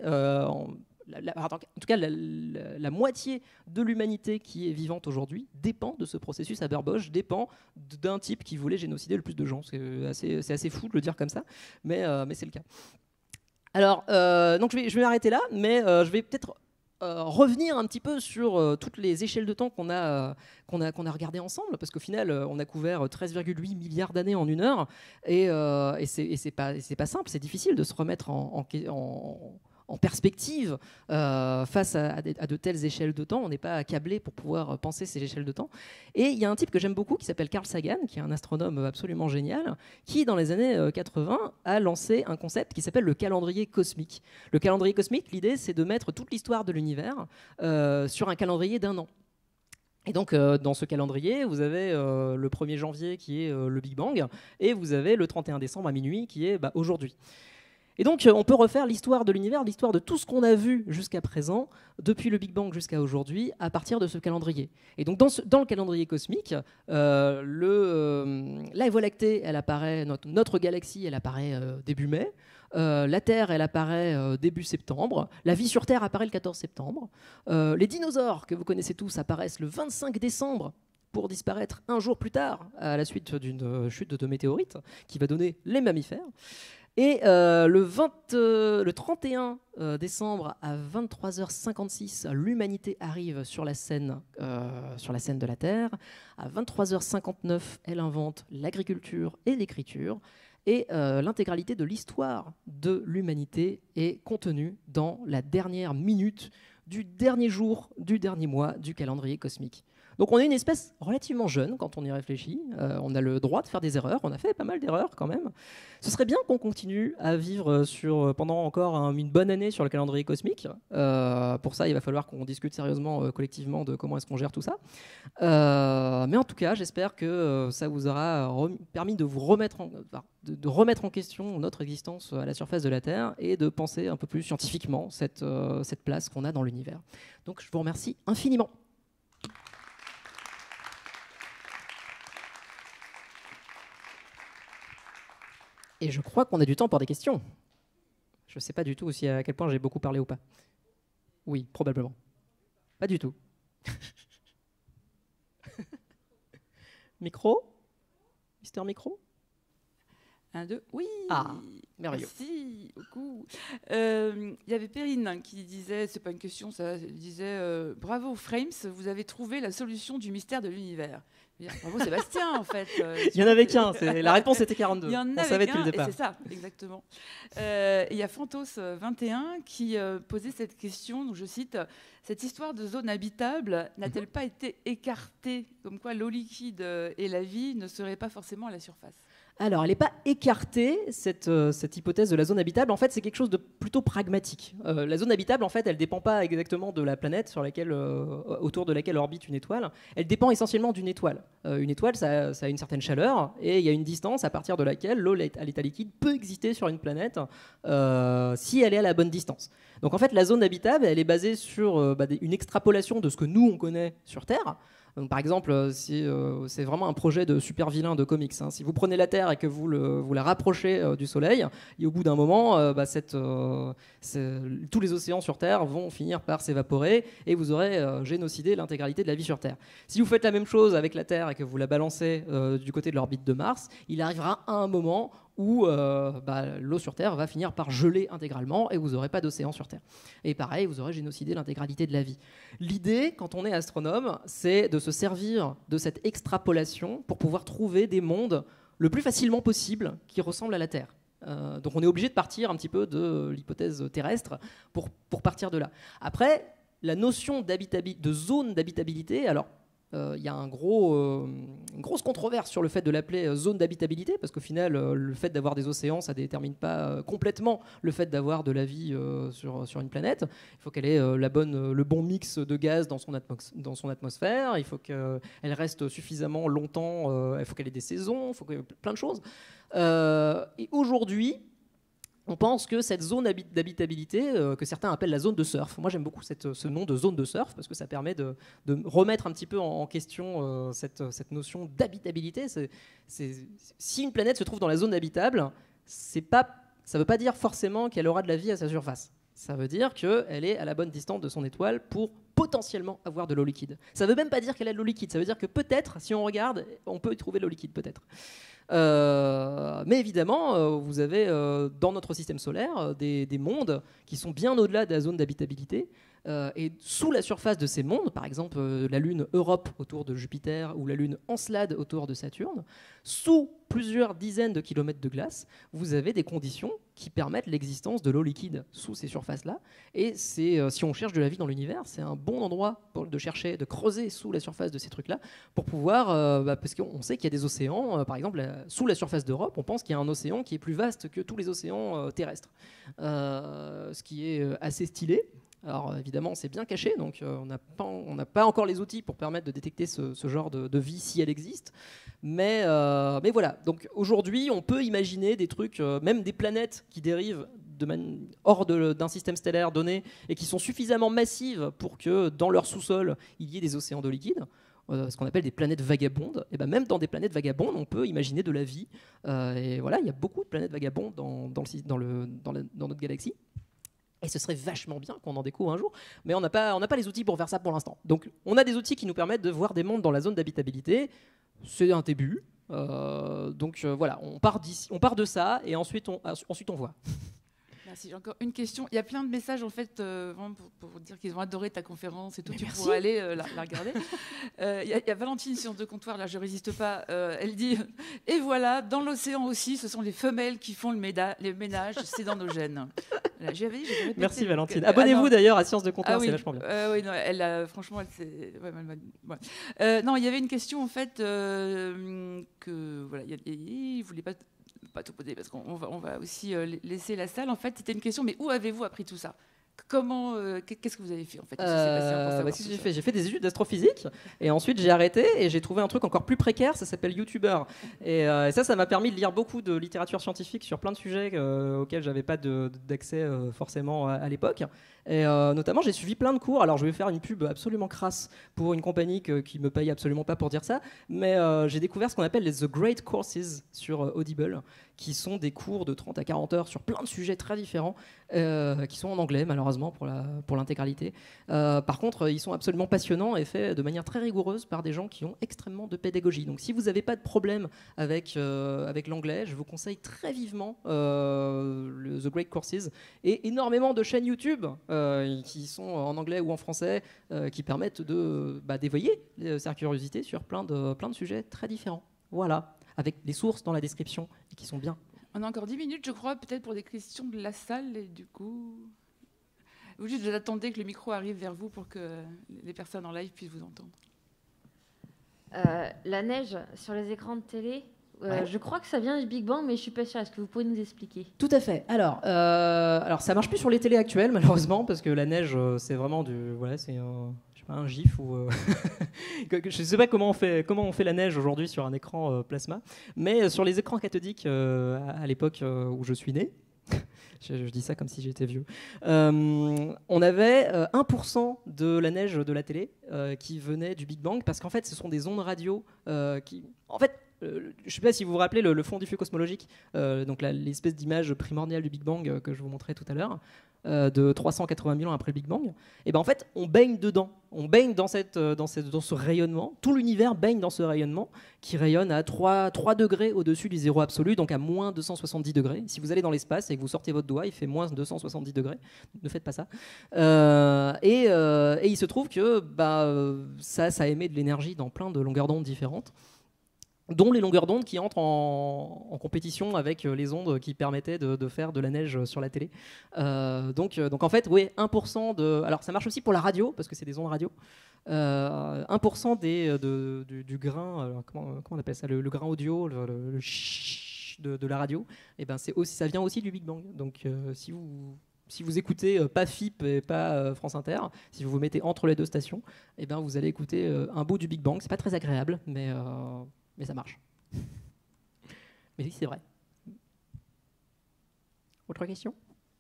en tout cas, la moitié de l'humanité qui est vivante aujourd'hui dépend de ce processus Haber-Bosch, dépend d'un type qui voulait génocider le plus de gens. C'est assez fou de le dire comme ça, mais c'est le cas. Alors, donc je vais m'arrêter là, mais je vais peut-être revenir un petit peu sur toutes les échelles de temps qu'on a regardées ensemble, parce qu'au final, on a couvert 13,8 milliards d'années en une heure, et c'est pas simple, c'est difficile de se remettre en perspective face à de telles échelles de temps. On n'est pas accablé pour pouvoir penser ces échelles de temps. Et il y a un type que j'aime beaucoup qui s'appelle Carl Sagan, qui est un astronome absolument génial, qui dans les années 80 a lancé un concept qui s'appelle le calendrier cosmique. Le calendrier cosmique, l'idée c'est de mettre toute l'histoire de l'univers sur un calendrier d'un an. Et donc, dans ce calendrier, vous avez le 1er janvier qui est le Big Bang, et vous avez le 31 décembre à minuit qui est aujourd'hui. Et donc, on peut refaire l'histoire de l'univers, l'histoire de tout ce qu'on a vu jusqu'à présent, depuis le Big Bang jusqu'à aujourd'hui, à partir de ce calendrier. Et donc, dans le calendrier cosmique, la Voie lactée, elle apparaît, notre galaxie, elle apparaît début mai. La Terre, elle apparaît début septembre. La vie sur Terre apparaît le 14 septembre. Les dinosaures, que vous connaissez tous, apparaissent le 25 décembre pour disparaître un jour plus tard, à la suite d'une chute de météorites, qui va donner les mammifères. Et le 31 décembre à 23h56, l'humanité arrive sur la scène de la Terre. À 23h59, elle invente l'agriculture et l'écriture. Et l'intégralité de l'histoire de l'humanité est contenue dans la dernière minute du dernier jour du dernier mois du calendrier cosmique. Donc on est une espèce relativement jeune quand on y réfléchit. On a le droit de faire des erreurs. On a fait pas mal d'erreurs quand même. Ce serait bien qu'on continue à vivre pendant encore une bonne année sur le calendrier cosmique. Pour ça, il va falloir qu'on discute sérieusement collectivement de comment est-ce qu'on gère tout ça. Mais en tout cas, j'espère que ça vous aura permis de vous remettre en question notre existence à la surface de la Terre et de penser un peu plus scientifiquement cette place qu'on a dans l'univers. Donc je vous remercie infiniment. Et je crois qu'on a du temps pour des questions. Je ne sais pas du tout à quel point j'ai beaucoup parlé ou pas. Oui, probablement. Pas du tout. Micro ? Mister Micro ? 1, 2, oui. Ah, merveilleux. Merci beaucoup. Il y avait Perrine qui disait, c'est pas une question, ça, elle disait bravo Frames, vous avez trouvé la solution du mystère de l'univers. Bravo Sébastien, en fait. Il y en avait qu'un, la réponse était 42. Il y en On avait savait qu'un, depuis le départ. et c'est ça, exactement. Il y a Fantos21 qui posait cette question, donc je cite, cette histoire de zone habitable n'a-t-elle pas été écartée, comme quoi l'eau liquide et la vie ne seraient pas forcément à la surface? Alors, elle n'est pas écartée, cette hypothèse de la zone habitable. En fait, c'est quelque chose de plutôt pragmatique. La zone habitable, en fait, elle ne dépend pas exactement de la planète autour de laquelle orbite une étoile. Elle dépend essentiellement d'une étoile. Une étoile, ça a une certaine chaleur, et il y a une distance à partir de laquelle l'eau à l'état liquide peut exister sur une planète si elle est à la bonne distance. Donc, en fait, la zone habitable, elle est basée sur une extrapolation de ce que nous, on connaît sur Terre. Donc, par exemple, si, c'est vraiment un projet de super vilain de comics. Hein. Si vous prenez la Terre et que vous la rapprochez du Soleil, et au bout d'un moment, tous les océans sur Terre vont finir par s'évaporer et vous aurez génocidé l'intégralité de la vie sur Terre. Si vous faites la même chose avec la Terre et que vous la balancez du côté de l'orbite de Mars, il arrivera un moment où l'eau sur Terre va finir par geler intégralement et vous n'aurez pas d'océan sur Terre. Et pareil, vous aurez génocidé l'intégralité de la vie. L'idée, quand on est astronome, c'est de se servir de cette extrapolation pour pouvoir trouver des mondes le plus facilement possible qui ressemblent à la Terre. Donc on est obligé de partir un petit peu de l'hypothèse terrestre pour partir de là. Après, la notion de zone d'habitabilité, alors il y a une grosse controverse sur le fait de l'appeler zone d'habitabilité, parce qu'au final, le fait d'avoir des océans, ça ne détermine pas complètement le fait d'avoir de la vie sur une planète. Il faut qu'elle ait le bon mix de gaz dans son atmosphère, il faut qu'elle reste suffisamment longtemps, il faut qu'elle ait des saisons, il faut plein de choses. Et aujourd'hui, on pense que cette zone d'habitabilité, que certains appellent la zone de surf, moi j'aime beaucoup ce nom de zone de surf, parce que ça permet de remettre un petit peu en question cette notion d'habitabilité. Si une planète se trouve dans la zone habitable, ça ne veut pas dire forcément qu'elle aura de la vie à sa surface. Ça veut dire qu'elle est à la bonne distance de son étoile pour potentiellement avoir de l'eau liquide. Ça ne veut même pas dire qu'elle a de l'eau liquide, ça veut dire que peut-être, si on regarde, on peut y trouver de l'eau liquide, peut-être. Mais évidemment, vous avez dans notre système solaire des mondes qui sont bien au-delà de la zone d'habitabilité. Et sous la surface de ces mondes, par exemple la Lune Europe autour de Jupiter ou la Lune Encelade autour de Saturne, sous plusieurs dizaines de kilomètres de glace, vous avez des conditions qui permettent l'existence de l'eau liquide sous ces surfaces-là. Et si on cherche de la vie dans l'univers, c'est un bon endroit de creuser sous la surface de ces trucs-là pour pouvoir, parce qu'on sait qu'il y a des océans, par exemple sous la surface d'Europe, on pense qu'il y a un océan qui est plus vaste que tous les océans terrestres, ce qui est assez stylé. Alors évidemment c'est bien caché, donc on n'a pas encore les outils pour permettre de détecter ce genre de vie si elle existe, mais voilà, donc aujourd'hui on peut imaginer des trucs, même des planètes qui dérivent hors d'un système stellaire donné et qui sont suffisamment massives pour que dans leur sous-sol il y ait des océans d'eau liquide, ce qu'on appelle des planètes vagabondes. Et ben même dans des planètes vagabondes on peut imaginer de la vie, et voilà, il y a beaucoup de planètes vagabondes dans notre galaxie. Et ce serait vachement bien qu'on en découvre un jour, mais on n'a pas les outils pour faire ça pour l'instant. Donc on a des outils qui nous permettent de voir des mondes dans la zone d'habitabilité. C'est un début. Voilà, on part de ça et ensuite on voit. Merci. J'ai encore une question. Il y a plein de messages en fait vraiment pour dire qu'ils ont adoré ta conférence et tout. Tu pourras aller la regarder. Il y a Valentine Sciences de Comptoir, là je résiste pas. Elle dit et voilà, dans l'océan aussi, ce sont les femelles qui font les ménages, c'est dans nos gènes. Là, j'ai répété. Merci Valentine. Abonnez-vous d'ailleurs à Sciences de Comptoir, oui. C'est vachement bien. Oui, non, franchement, non, il y avait une question en fait que voilà, il voulait pas tout poser parce qu'on va aussi laisser la salle. En fait, c'était une question, mais où avez-vous appris tout ça ? Comment, qu'est-ce que vous avez fait en fait ? J'ai fait des études d'astrophysique et ensuite j'ai arrêté et j'ai trouvé un truc encore plus précaire, ça s'appelle YouTuber. Et ça m'a permis de lire beaucoup de littérature scientifique sur plein de sujets auxquels j'avais pas d'accès forcément à l'époque. Et notamment j'ai suivi plein de cours. Alors je vais faire une pub absolument crasse pour une compagnie qui me paye absolument pas pour dire ça, mais j'ai découvert ce qu'on appelle les The Great Courses sur Audible, qui sont des cours de 30 à 40 heures sur plein de sujets très différents, qui sont en anglais malheureusement pour l'intégralité. Par contre, ils sont absolument passionnants et faits de manière très rigoureuse par des gens qui ont extrêmement de pédagogie. Donc si vous n'avez pas de problème avec l'anglais, je vous conseille très vivement The Great Courses et énormément de chaînes YouTube qui sont en anglais ou en français qui permettent d'éveiller sa curiosité sur plein de sujets très différents. Voilà, avec les sources dans la description et qui sont bien. On a encore 10 minutes, je crois, peut-être pour des questions de la salle. Et du coup, vous juste attendez que le micro arrive vers vous pour que les personnes en live puissent vous entendre. La neige sur les écrans de télé, Ouais. je crois que ça vient du Big Bang, mais je suis pas sûre. Est-ce que vous pouvez nous expliquer? Tout à fait. Alors, ça marche plus sur les télés actuelles, malheureusement, parce que la neige, c'est vraiment c'est un gif ou je ne sais pas comment on fait la neige aujourd'hui sur un écran plasma, mais sur les écrans cathodiques à l'époque où je suis né. Je dis ça comme si j'étais vieux. On avait 1% de la neige de la télé qui venait du Big Bang, parce qu'en fait, ce sont des ondes radio qui... En fait, je ne sais pas si vous vous rappelez le fond diffus cosmologique, donc l'espèce d'image primordiale du Big Bang que je vous montrais tout à l'heure, de 380 000 ans après le Big Bang. Et ben en fait, on baigne dedans. On baigne dans ce rayonnement. Tout l'univers baigne dans ce rayonnement qui rayonne à 3 degrés au-dessus du zéro absolu, donc à moins 270 degrés. Si vous allez dans l'espace et que vous sortez votre doigt, il fait moins 270 degrés. Ne faites pas ça. Et il se trouve que ça émet de l'énergie dans plein de longueurs d'onde différentes, dont les longueurs d'onde qui entrent en compétition avec les ondes qui permettaient de faire de la neige sur la télé. Donc en fait, oui, 1% de... Alors ça marche aussi pour la radio, parce que c'est des ondes radio. 1% du grain, comment on appelle ça, le grain audio, le chut de la radio, et ben ça vient aussi du Big Bang. Donc si vous écoutez pas FIP et pas France Inter, si vous vous mettez entre les deux stations, et ben vous allez écouter un bout du Big Bang. C'est pas très agréable, mais ça marche. Mais oui, c'est vrai. Autre question?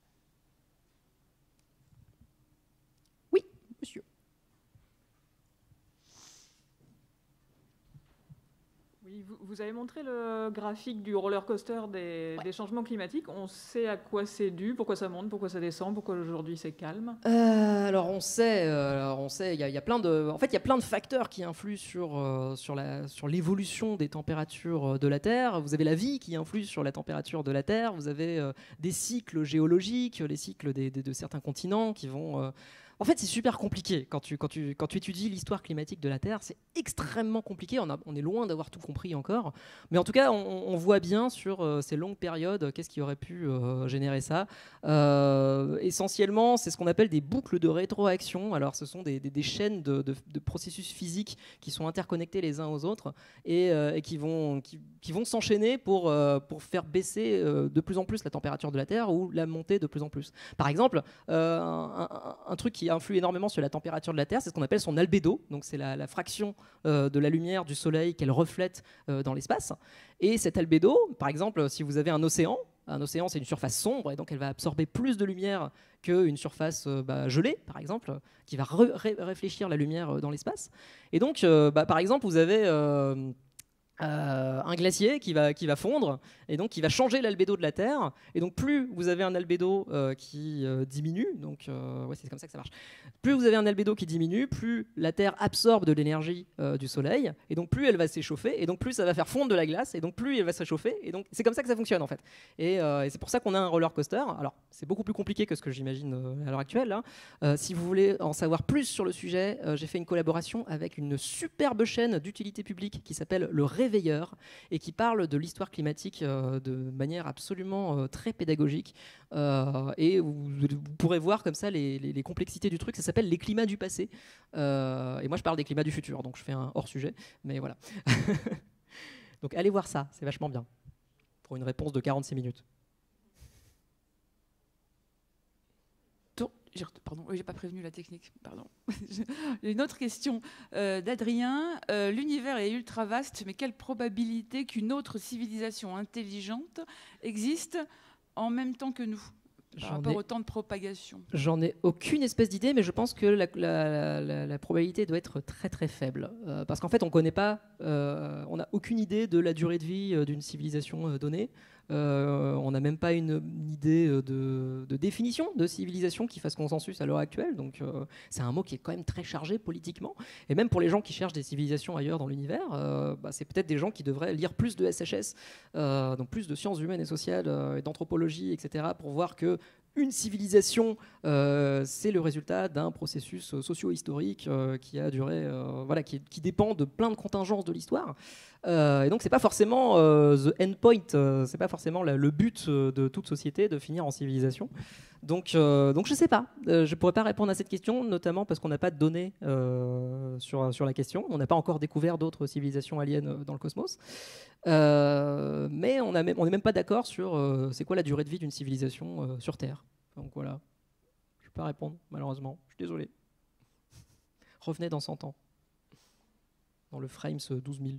Oui, monsieur. Oui, vous avez montré le graphique du roller coaster des changements climatiques. On sait à quoi c'est dû, pourquoi ça monte, pourquoi ça descend, pourquoi aujourd'hui c'est calme. Alors on sait, il y a plein de facteurs qui influent sur l'évolution des températures de la Terre. Vous avez la vie qui influe sur la température de la Terre. Vous avez des cycles géologiques, les cycles de certains continents qui vont... En fait, c'est super compliqué quand tu étudies l'histoire climatique de la Terre. C'est extrêmement compliqué. On est loin d'avoir tout compris encore. Mais en tout cas, on voit bien sur ces longues périodes qu'est-ce qui aurait pu générer ça. Essentiellement, c'est ce qu'on appelle des boucles de rétroaction. Alors, ce sont des chaînes de processus physiques qui sont interconnectés les uns aux autres et qui vont s'enchaîner pour faire baisser de plus en plus la température de la Terre ou la monter de plus en plus. Par exemple, un truc qui influe énormément sur la température de la Terre, c'est ce qu'on appelle son albédo. Donc c'est la fraction de la lumière du Soleil qu'elle reflète dans l'espace. Et cet albédo, par exemple, si vous avez un océan c'est une surface sombre et donc elle va absorber plus de lumière qu'une surface gelée, par exemple, qui va réfléchir la lumière dans l'espace. Et donc, par exemple, vous avez un glacier qui va fondre et donc qui va changer l'albédo de la Terre, et donc plus vous avez un albédo qui diminue, donc c'est comme ça que ça marche, plus vous avez un albédo qui diminue, plus la Terre absorbe de l'énergie du Soleil, et donc plus elle va s'échauffer, et donc plus ça va faire fondre de la glace, et donc plus elle va se réchauffer, et donc c'est comme ça que ça fonctionne en fait. Et c'est pour ça qu'on a un roller coaster. Alors c'est beaucoup plus compliqué que ce que j'imagine à l'heure actuelle, hein. Si vous voulez en savoir plus sur le sujet, j'ai fait une collaboration avec une superbe chaîne d'utilité publique qui s'appelle Le Réveilleur et qui parle de l'histoire climatique de manière absolument très pédagogique, et vous pourrez voir comme ça les complexités du truc. Ça s'appelle les climats du passé, et moi je parle des climats du futur, donc je fais un hors sujet, mais voilà. Donc allez voir ça, c'est vachement bien pour une réponse de 46 minutes. Pardon, j'ai pas prévenu la technique, pardon. Une autre question d'Adrien. L'univers est ultra vaste, mais quelle probabilité qu'une autre civilisation intelligente existe en même temps que nous, par rapport au temps de propagation? J'en ai aucune espèce d'idée, mais je pense que la probabilité doit être très très faible. Parce qu'en fait, on n'a aucune idée de la durée de vie d'une civilisation donnée. On n'a même pas une idée de définition de civilisation qui fasse consensus à l'heure actuelle. Donc c'est un mot qui est quand même très chargé politiquement. Et même pour les gens qui cherchent des civilisations ailleurs dans l'univers, c'est peut-être des gens qui devraient lire plus de SHS, donc plus de sciences humaines et sociales, et d'anthropologie, etc., pour voir que une civilisation, c'est le résultat d'un processus socio-historique qui a duré, qui dépend de plein de contingences de l'histoire. Et donc c'est pas forcément the endpoint, c'est pas forcément le but de toute société de finir en civilisation. Donc je sais pas, je pourrais pas répondre à cette question, notamment parce qu'on n'a pas de données sur la question. On n'a pas encore découvert d'autres civilisations aliens dans le cosmos. Mais on n'est même pas d'accord sur c'est quoi la durée de vie d'une civilisation sur Terre. Donc voilà, je peux pas répondre malheureusement, je suis désolé. Revenez dans 100 ans, dans le Frames 12 000.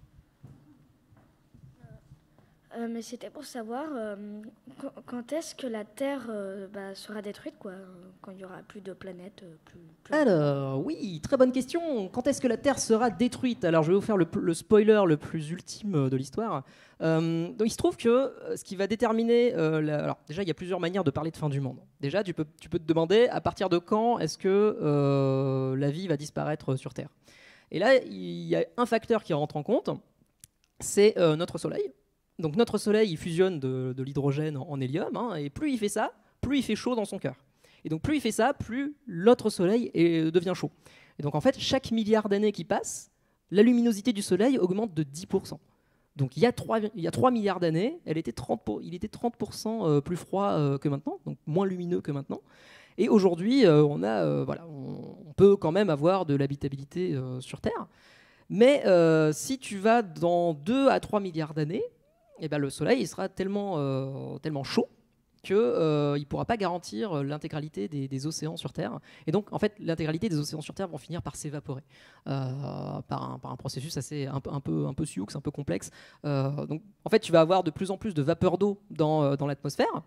Mais c'était pour savoir quand est-ce que la Terre sera détruite, quoi, quand il n'y aura plus de planètes. Alors, oui, très bonne question. Quand est-ce que la Terre sera détruite? Alors, je vais vous faire le spoiler le plus ultime de l'histoire. Donc, il se trouve que ce qui va déterminer... Alors, déjà, il y a plusieurs manières de parler de fin du monde. Déjà, tu peux te demander à partir de quand est-ce que la vie va disparaître sur Terre. Et là, il y a un facteur qui rentre en compte, c'est notre Soleil. Donc notre Soleil, il fusionne de l'hydrogène en hélium, et plus il fait ça, plus il fait chaud dans son cœur. Et donc plus il fait ça, plus l'autre Soleil devient chaud. Et donc en fait, chaque milliard d'années qui passe, la luminosité du Soleil augmente de 10%. Donc il y a 3 milliards d'années, il était 30% plus froid que maintenant, donc moins lumineux que maintenant. Et aujourd'hui, on peut quand même avoir de l'habitabilité sur Terre. Mais si tu vas dans 2 à 3 milliards d'années, le Soleil il sera tellement chaud qu'il ne pourra pas garantir l'intégralité des océans sur Terre. Et donc, en fait, l'intégralité des océans sur Terre vont finir par s'évaporer par un processus un peu sioux, un peu complexe. Donc, en fait, tu vas avoir de plus en plus de vapeur d'eau dans l'atmosphère.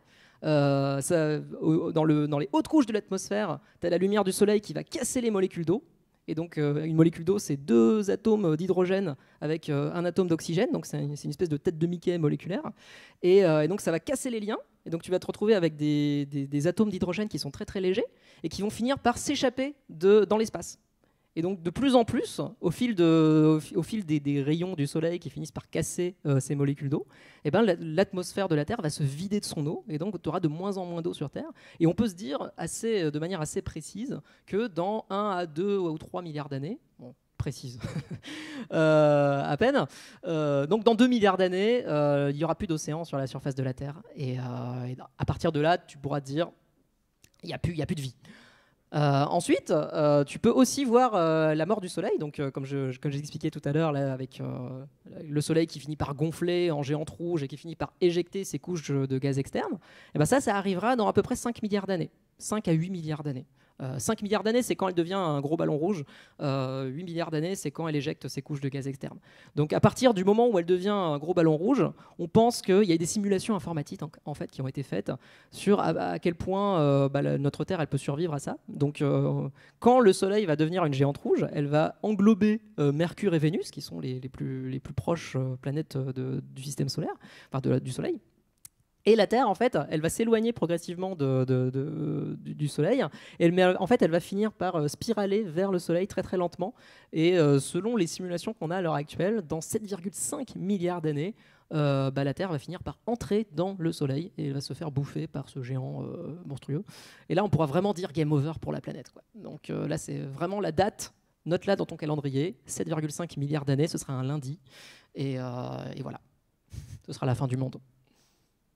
Dans les hautes couches de l'atmosphère, tu as la lumière du Soleil qui va casser les molécules d'eau. Et donc, une molécule d'eau, c'est 2 atomes d'hydrogène avec un atome d'oxygène. Donc, c'est une espèce de tête de Mickey moléculaire. Et donc, ça va casser les liens. Et donc, tu vas te retrouver avec des atomes d'hydrogène qui sont très, très légers et qui vont finir par s'échapper dans l'espace. Et donc, de plus en plus, au fil des rayons du Soleil qui finissent par casser ces molécules d'eau, l'atmosphère de la Terre va se vider de son eau, et donc tu auras de moins en moins d'eau sur Terre. Et on peut se dire de manière assez précise que dans 1 à 2 ou 3 milliards d'années, précise, à peine, donc dans 2 milliards d'années, il n'y aura plus d'océan sur la surface de la Terre. Et à partir de là, tu pourras te dire, il n'y a plus de vie. Ensuite, tu peux aussi voir la mort du Soleil, donc comme j'expliquais tout à l'heure, avec le Soleil qui finit par gonfler en géante rouge et qui finit par éjecter ses couches de gaz externes. Et ça arrivera dans à peu près 5 milliards d'années, 5 à 8 milliards d'années. 5 milliards d'années, c'est quand elle devient un gros ballon rouge. 8 milliards d'années, c'est quand elle éjecte ses couches de gaz externes. Donc à partir du moment où elle devient un gros ballon rouge, on pense qu'il y a des simulations informatiques en fait, qui ont été faites sur à quel point notre Terre elle peut survivre à ça. Donc quand le Soleil va devenir une géante rouge, elle va englober Mercure et Vénus, qui sont les plus proches planètes du système solaire, du Soleil. Et la Terre, en fait, elle va s'éloigner progressivement du Soleil. En fait, elle va finir par spiraler vers le Soleil très très lentement. Et selon les simulations qu'on a à l'heure actuelle, dans 7,5 milliards d'années, la Terre va finir par entrer dans le Soleil et elle va se faire bouffer par ce géant monstrueux. Et là, on pourra vraiment dire game over pour la planète, quoi. Donc là, c'est vraiment la date. Note-la dans ton calendrier. 7,5 milliards d'années, ce sera un lundi. Et voilà. Ce sera la fin du monde. Question ?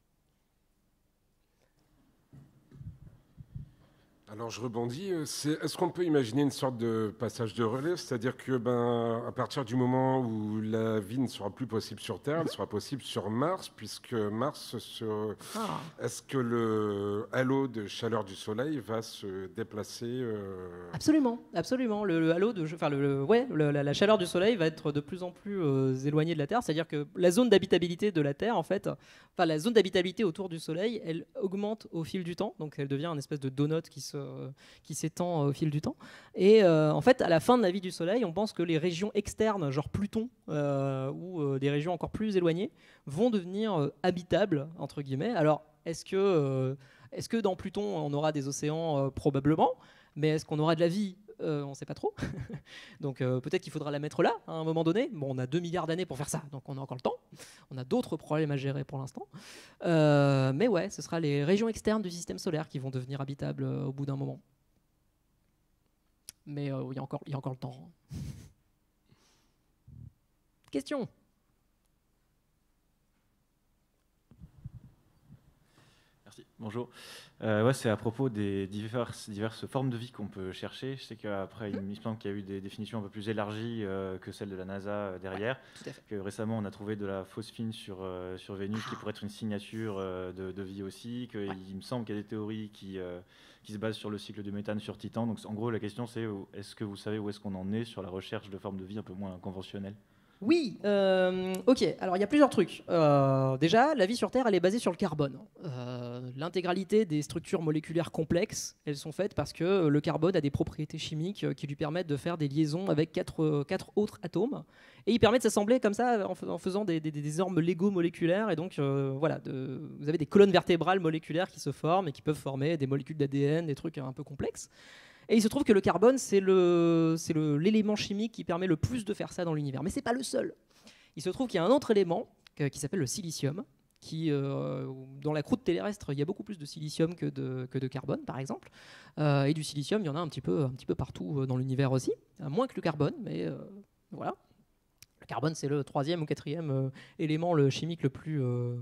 Alors je rebondis, est-ce qu'on peut imaginer une sorte de passage de relais, c'est-à-dire que à partir du moment où la vie ne sera plus possible sur Terre, elle sera possible sur Mars, puisque Mars, est-ce que le halo de chaleur du Soleil va se déplacer Absolument. Le halo la chaleur du Soleil va être de plus en plus éloignée de la Terre, c'est-à-dire que la zone d'habitabilité de la Terre, en fait, la zone d'habitabilité autour du Soleil, elle augmente au fil du temps, donc elle devient une espèce de donut qui se qui s'étend au fil du temps. Et en fait, à la fin de la vie du Soleil, on pense que les régions externes, genre Pluton, ou des régions encore plus éloignées, vont devenir habitables, entre guillemets. Alors, est-ce que dans Pluton, on aura des océans? Probablement. Mais est-ce qu'on aura de la vie? On ne sait pas trop. Donc peut-être qu'il faudra la mettre là, à un moment donné. Bon, on a 2 milliards d'années pour faire ça, donc on a encore le temps. On a d'autres problèmes à gérer pour l'instant. Mais ouais, ce sera les régions externes du système solaire qui vont devenir habitables au bout d'un moment. Mais il y a encore le temps. Question? Merci. Bonjour. Ouais, c'est à propos des diverses formes de vie qu'on peut chercher. Je sais qu'après, il me semble qu'il y a eu des définitions un peu plus élargies que celles de la NASA derrière. Tout à fait. Que récemment, on a trouvé de la phosphine sur Vénus qui pourrait être une signature de vie aussi. Il me semble qu'il y a des théories qui se basent sur le cycle du méthane sur Titan. Donc, en gros, la question, c'est est-ce que vous savez où est-ce qu'on en est sur la recherche de formes de vie un peu moins conventionnelles? Oui, ok. Alors il y a plusieurs trucs. Déjà, la vie sur Terre, elle est basée sur le carbone. L'intégralité des structures moléculaires complexes, elles sont faites parce que le carbone a des propriétés chimiques qui lui permettent de faire des liaisons avec quatre autres atomes. Et il permet de s'assembler comme ça en faisant des énormes Lego moléculaires. Et donc, voilà, vous avez des colonnes vertébrales moléculaires qui se forment et qui peuvent former des molécules d'ADN, des trucs un peu complexes. Et il se trouve que le carbone, c'est l'élément chimique qui permet le plus de faire ça dans l'univers. Mais ce n'est pas le seul. Il se trouve qu'il y a un autre élément qui s'appelle le silicium, qui, dans la croûte terrestre, il y a beaucoup plus de silicium que de carbone, par exemple. Et du silicium, il y en a un petit peu partout dans l'univers aussi. Moins que le carbone, mais voilà. Le carbone, c'est le 3e ou 4e élément chimique le plus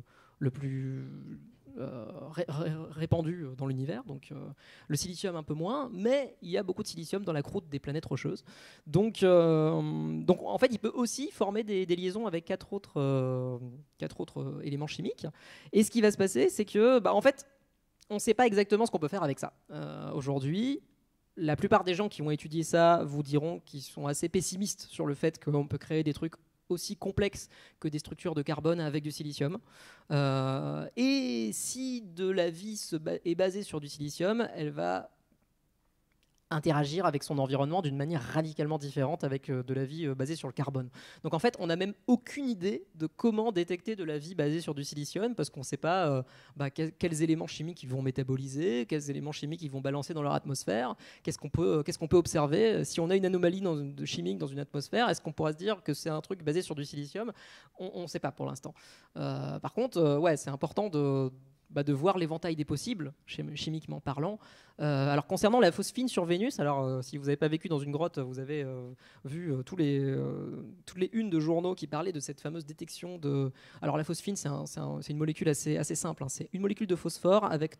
répandu dans l'univers, donc le silicium un peu moins, mais il y a beaucoup de silicium dans la croûte des planètes rocheuses. Donc en fait, il peut aussi former des liaisons avec quatre autres éléments chimiques. Et ce qui va se passer, c'est que, en fait, on ne sait pas exactement ce qu'on peut faire avec ça. Aujourd'hui, la plupart des gens qui ont étudié ça vous diront qu'ils sont assez pessimistes sur le fait qu'on peut créer des trucs aussi complexes que des structures de carbone avec du silicium. Et si de la vie est basée sur du silicium, elle va interagir avec son environnement d'une manière radicalement différente avec de la vie basée sur le carbone. Donc en fait, on n'a même aucune idée de comment détecter de la vie basée sur du silicium parce qu'on ne sait pas quels éléments chimiques ils vont métaboliser, quels éléments chimiques ils vont balancer dans leur atmosphère, qu'est-ce qu'on peut observer. Si on a une anomalie chimique dans une atmosphère, est-ce qu'on pourra se dire que c'est un truc basé sur du silicium? On ne sait pas pour l'instant. Par contre, ouais, c'est important de voir l'éventail des possibles, chimiquement parlant. Alors concernant la phosphine sur Vénus, alors si vous n'avez pas vécu dans une grotte, vous avez vu toutes les unes de journaux qui parlaient de cette fameuse détection de... Alors la phosphine, c'est une molécule assez simple. Hein. C'est une molécule de phosphore avec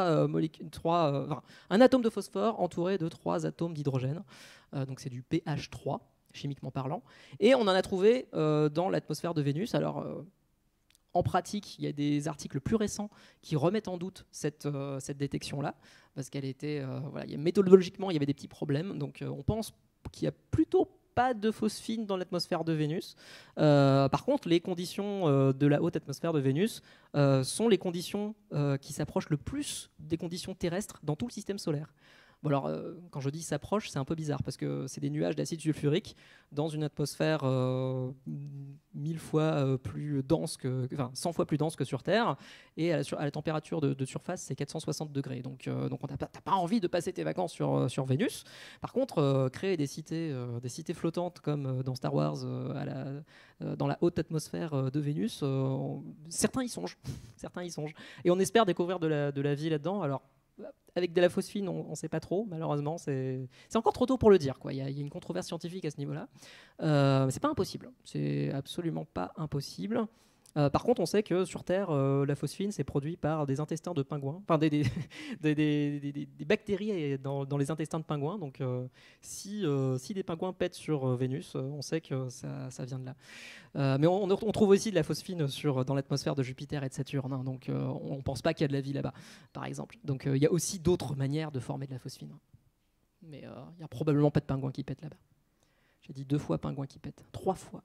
un atome de phosphore entouré de 3 atomes d'hydrogène. Donc c'est du pH 3, chimiquement parlant. Et on en a trouvé dans l'atmosphère de Vénus. Alors... en pratique, il y a des articles plus récents qui remettent en doute cette détection-là, parce qu'elle était, méthodologiquement, il y avait des petits problèmes. Donc, on pense qu'il n'y a plutôt pas de phosphine dans l'atmosphère de Vénus. Par contre, les conditions de la haute atmosphère de Vénus sont les conditions qui s'approchent le plus des conditions terrestres dans tout le système solaire. Bon alors, quand je dis s'approche, c'est un peu bizarre parce que c'est des nuages d'acide sulfurique dans une atmosphère 1000 fois plus dense 100 fois plus dense que sur Terre, et à la température de surface, c'est 460 degrés. Donc t'as pas envie de passer tes vacances sur Vénus. Par contre, créer des cités flottantes comme dans Star Wars, dans la haute atmosphère de Vénus, certains y songent. Et on espère découvrir de la vie là-dedans. Alors, avec de la phosphine, on ne sait pas trop, malheureusement. C'est encore trop tôt pour le dire, quoi. Il y a une controverse scientifique à ce niveau-là. C'est pas impossible. C'est absolument pas impossible. Par contre, on sait que sur Terre, la phosphine, c'est produit par des intestins de pingouins, enfin des bactéries dans les intestins de pingouins. Donc, si des pingouins pètent sur Vénus, on sait que ça vient de là. Mais on trouve aussi de la phosphine dans l'atmosphère de Jupiter et de Saturne. Hein, donc, on ne pense pas qu'il y a de la vie là-bas, par exemple. Donc, il y a aussi d'autres manières de former de la phosphine. Mais il n'y a probablement pas de pingouins qui pètent là-bas. J'ai dit 2 fois pingouins qui pètent. 3 fois.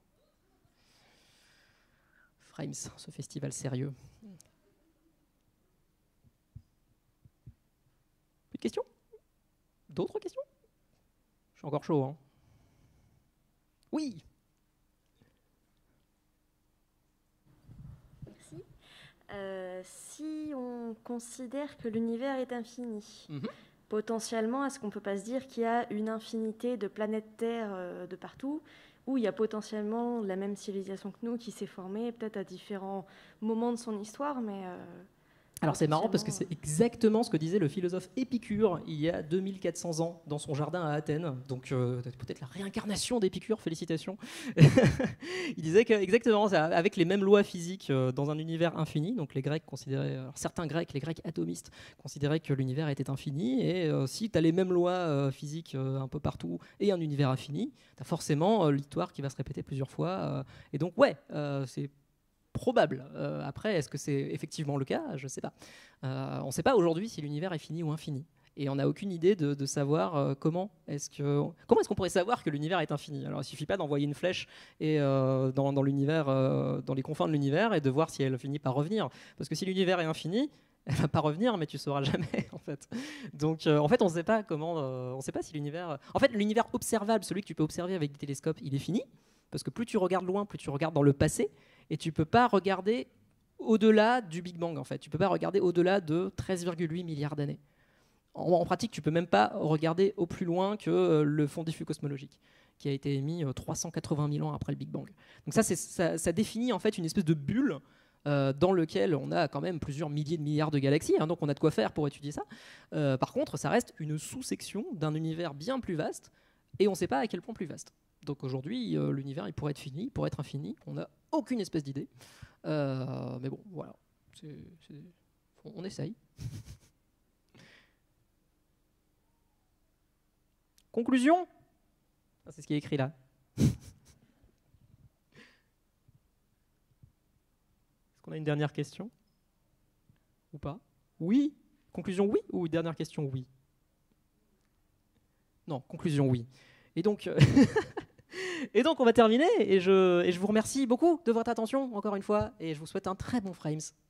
Frames, ce festival sérieux. Plus de questions ? D'autres questions? Je suis encore chaud. Hein. Oui. Merci. Si on considère que l'univers est infini, potentiellement, est-ce qu'on ne peut pas se dire qu'il y a une infinité de planètes Terre de partout, où il y a potentiellement la même civilisation que nous qui s'est formée, peut-être à différents moments de son histoire, mais... Alors c'est marrant parce que c'est exactement ce que disait le philosophe Épicure il y a 2400 ans dans son jardin à Athènes. Donc peut-être la réincarnation d'Épicure, félicitations. Il disait que exactement ça, avec les mêmes lois physiques dans un univers infini. Donc les Grecs considéraient, alors certains Grecs, les Grecs atomistes, considéraient que l'univers était infini. Et si tu as les mêmes lois physiques un peu partout et un univers infini, tu as forcément l'histoire qui va se répéter plusieurs fois. Et donc ouais, c'est probable. Après, est-ce que c'est effectivement le cas? Je ne sais pas. On ne sait pas aujourd'hui si l'univers est fini ou infini. Et on n'a aucune idée de savoir comment est-ce qu'on pourrait savoir que l'univers est infini. Alors, il ne suffit pas d'envoyer une flèche et, dans l'univers, dans les confins de l'univers et de voir si elle finit par revenir. Parce que si l'univers est infini, elle va pas revenir, mais tu sauras jamais en fait. Donc en fait, on sait pas comment, on sait pas si l'univers. En fait, l'univers observable, celui que tu peux observer avec des télescopes, il est fini. Parce que plus tu regardes loin, plus tu regardes dans le passé, et tu peux pas regarder au-delà du Big Bang en fait. Tu peux pas regarder au-delà de 13,8 milliards d'années. En pratique, tu peux même pas regarder au plus loin que le fond diffus cosmologique, qui a été émis 380 000 ans après le Big Bang. Donc ça définit en fait une espèce de bulle dans lequel on a quand même plusieurs milliers de milliards de galaxies, hein, donc on a de quoi faire pour étudier ça. Par contre, ça reste une sous-section d'un univers bien plus vaste, et on ne sait pas à quel point plus vaste. Donc aujourd'hui, l'univers il pourrait être fini, il pourrait être infini, on n'a aucune espèce d'idée. Mais bon, voilà, on essaye. Conclusion? C'est ce qui est écrit là. Est-ce qu'on a une dernière question? Ou pas? Oui? Conclusion oui? Ou dernière question oui? Non, conclusion oui. Et donc, et donc on va terminer, et je vous remercie beaucoup de votre attention, encore une fois, et je vous souhaite un très bon Frames.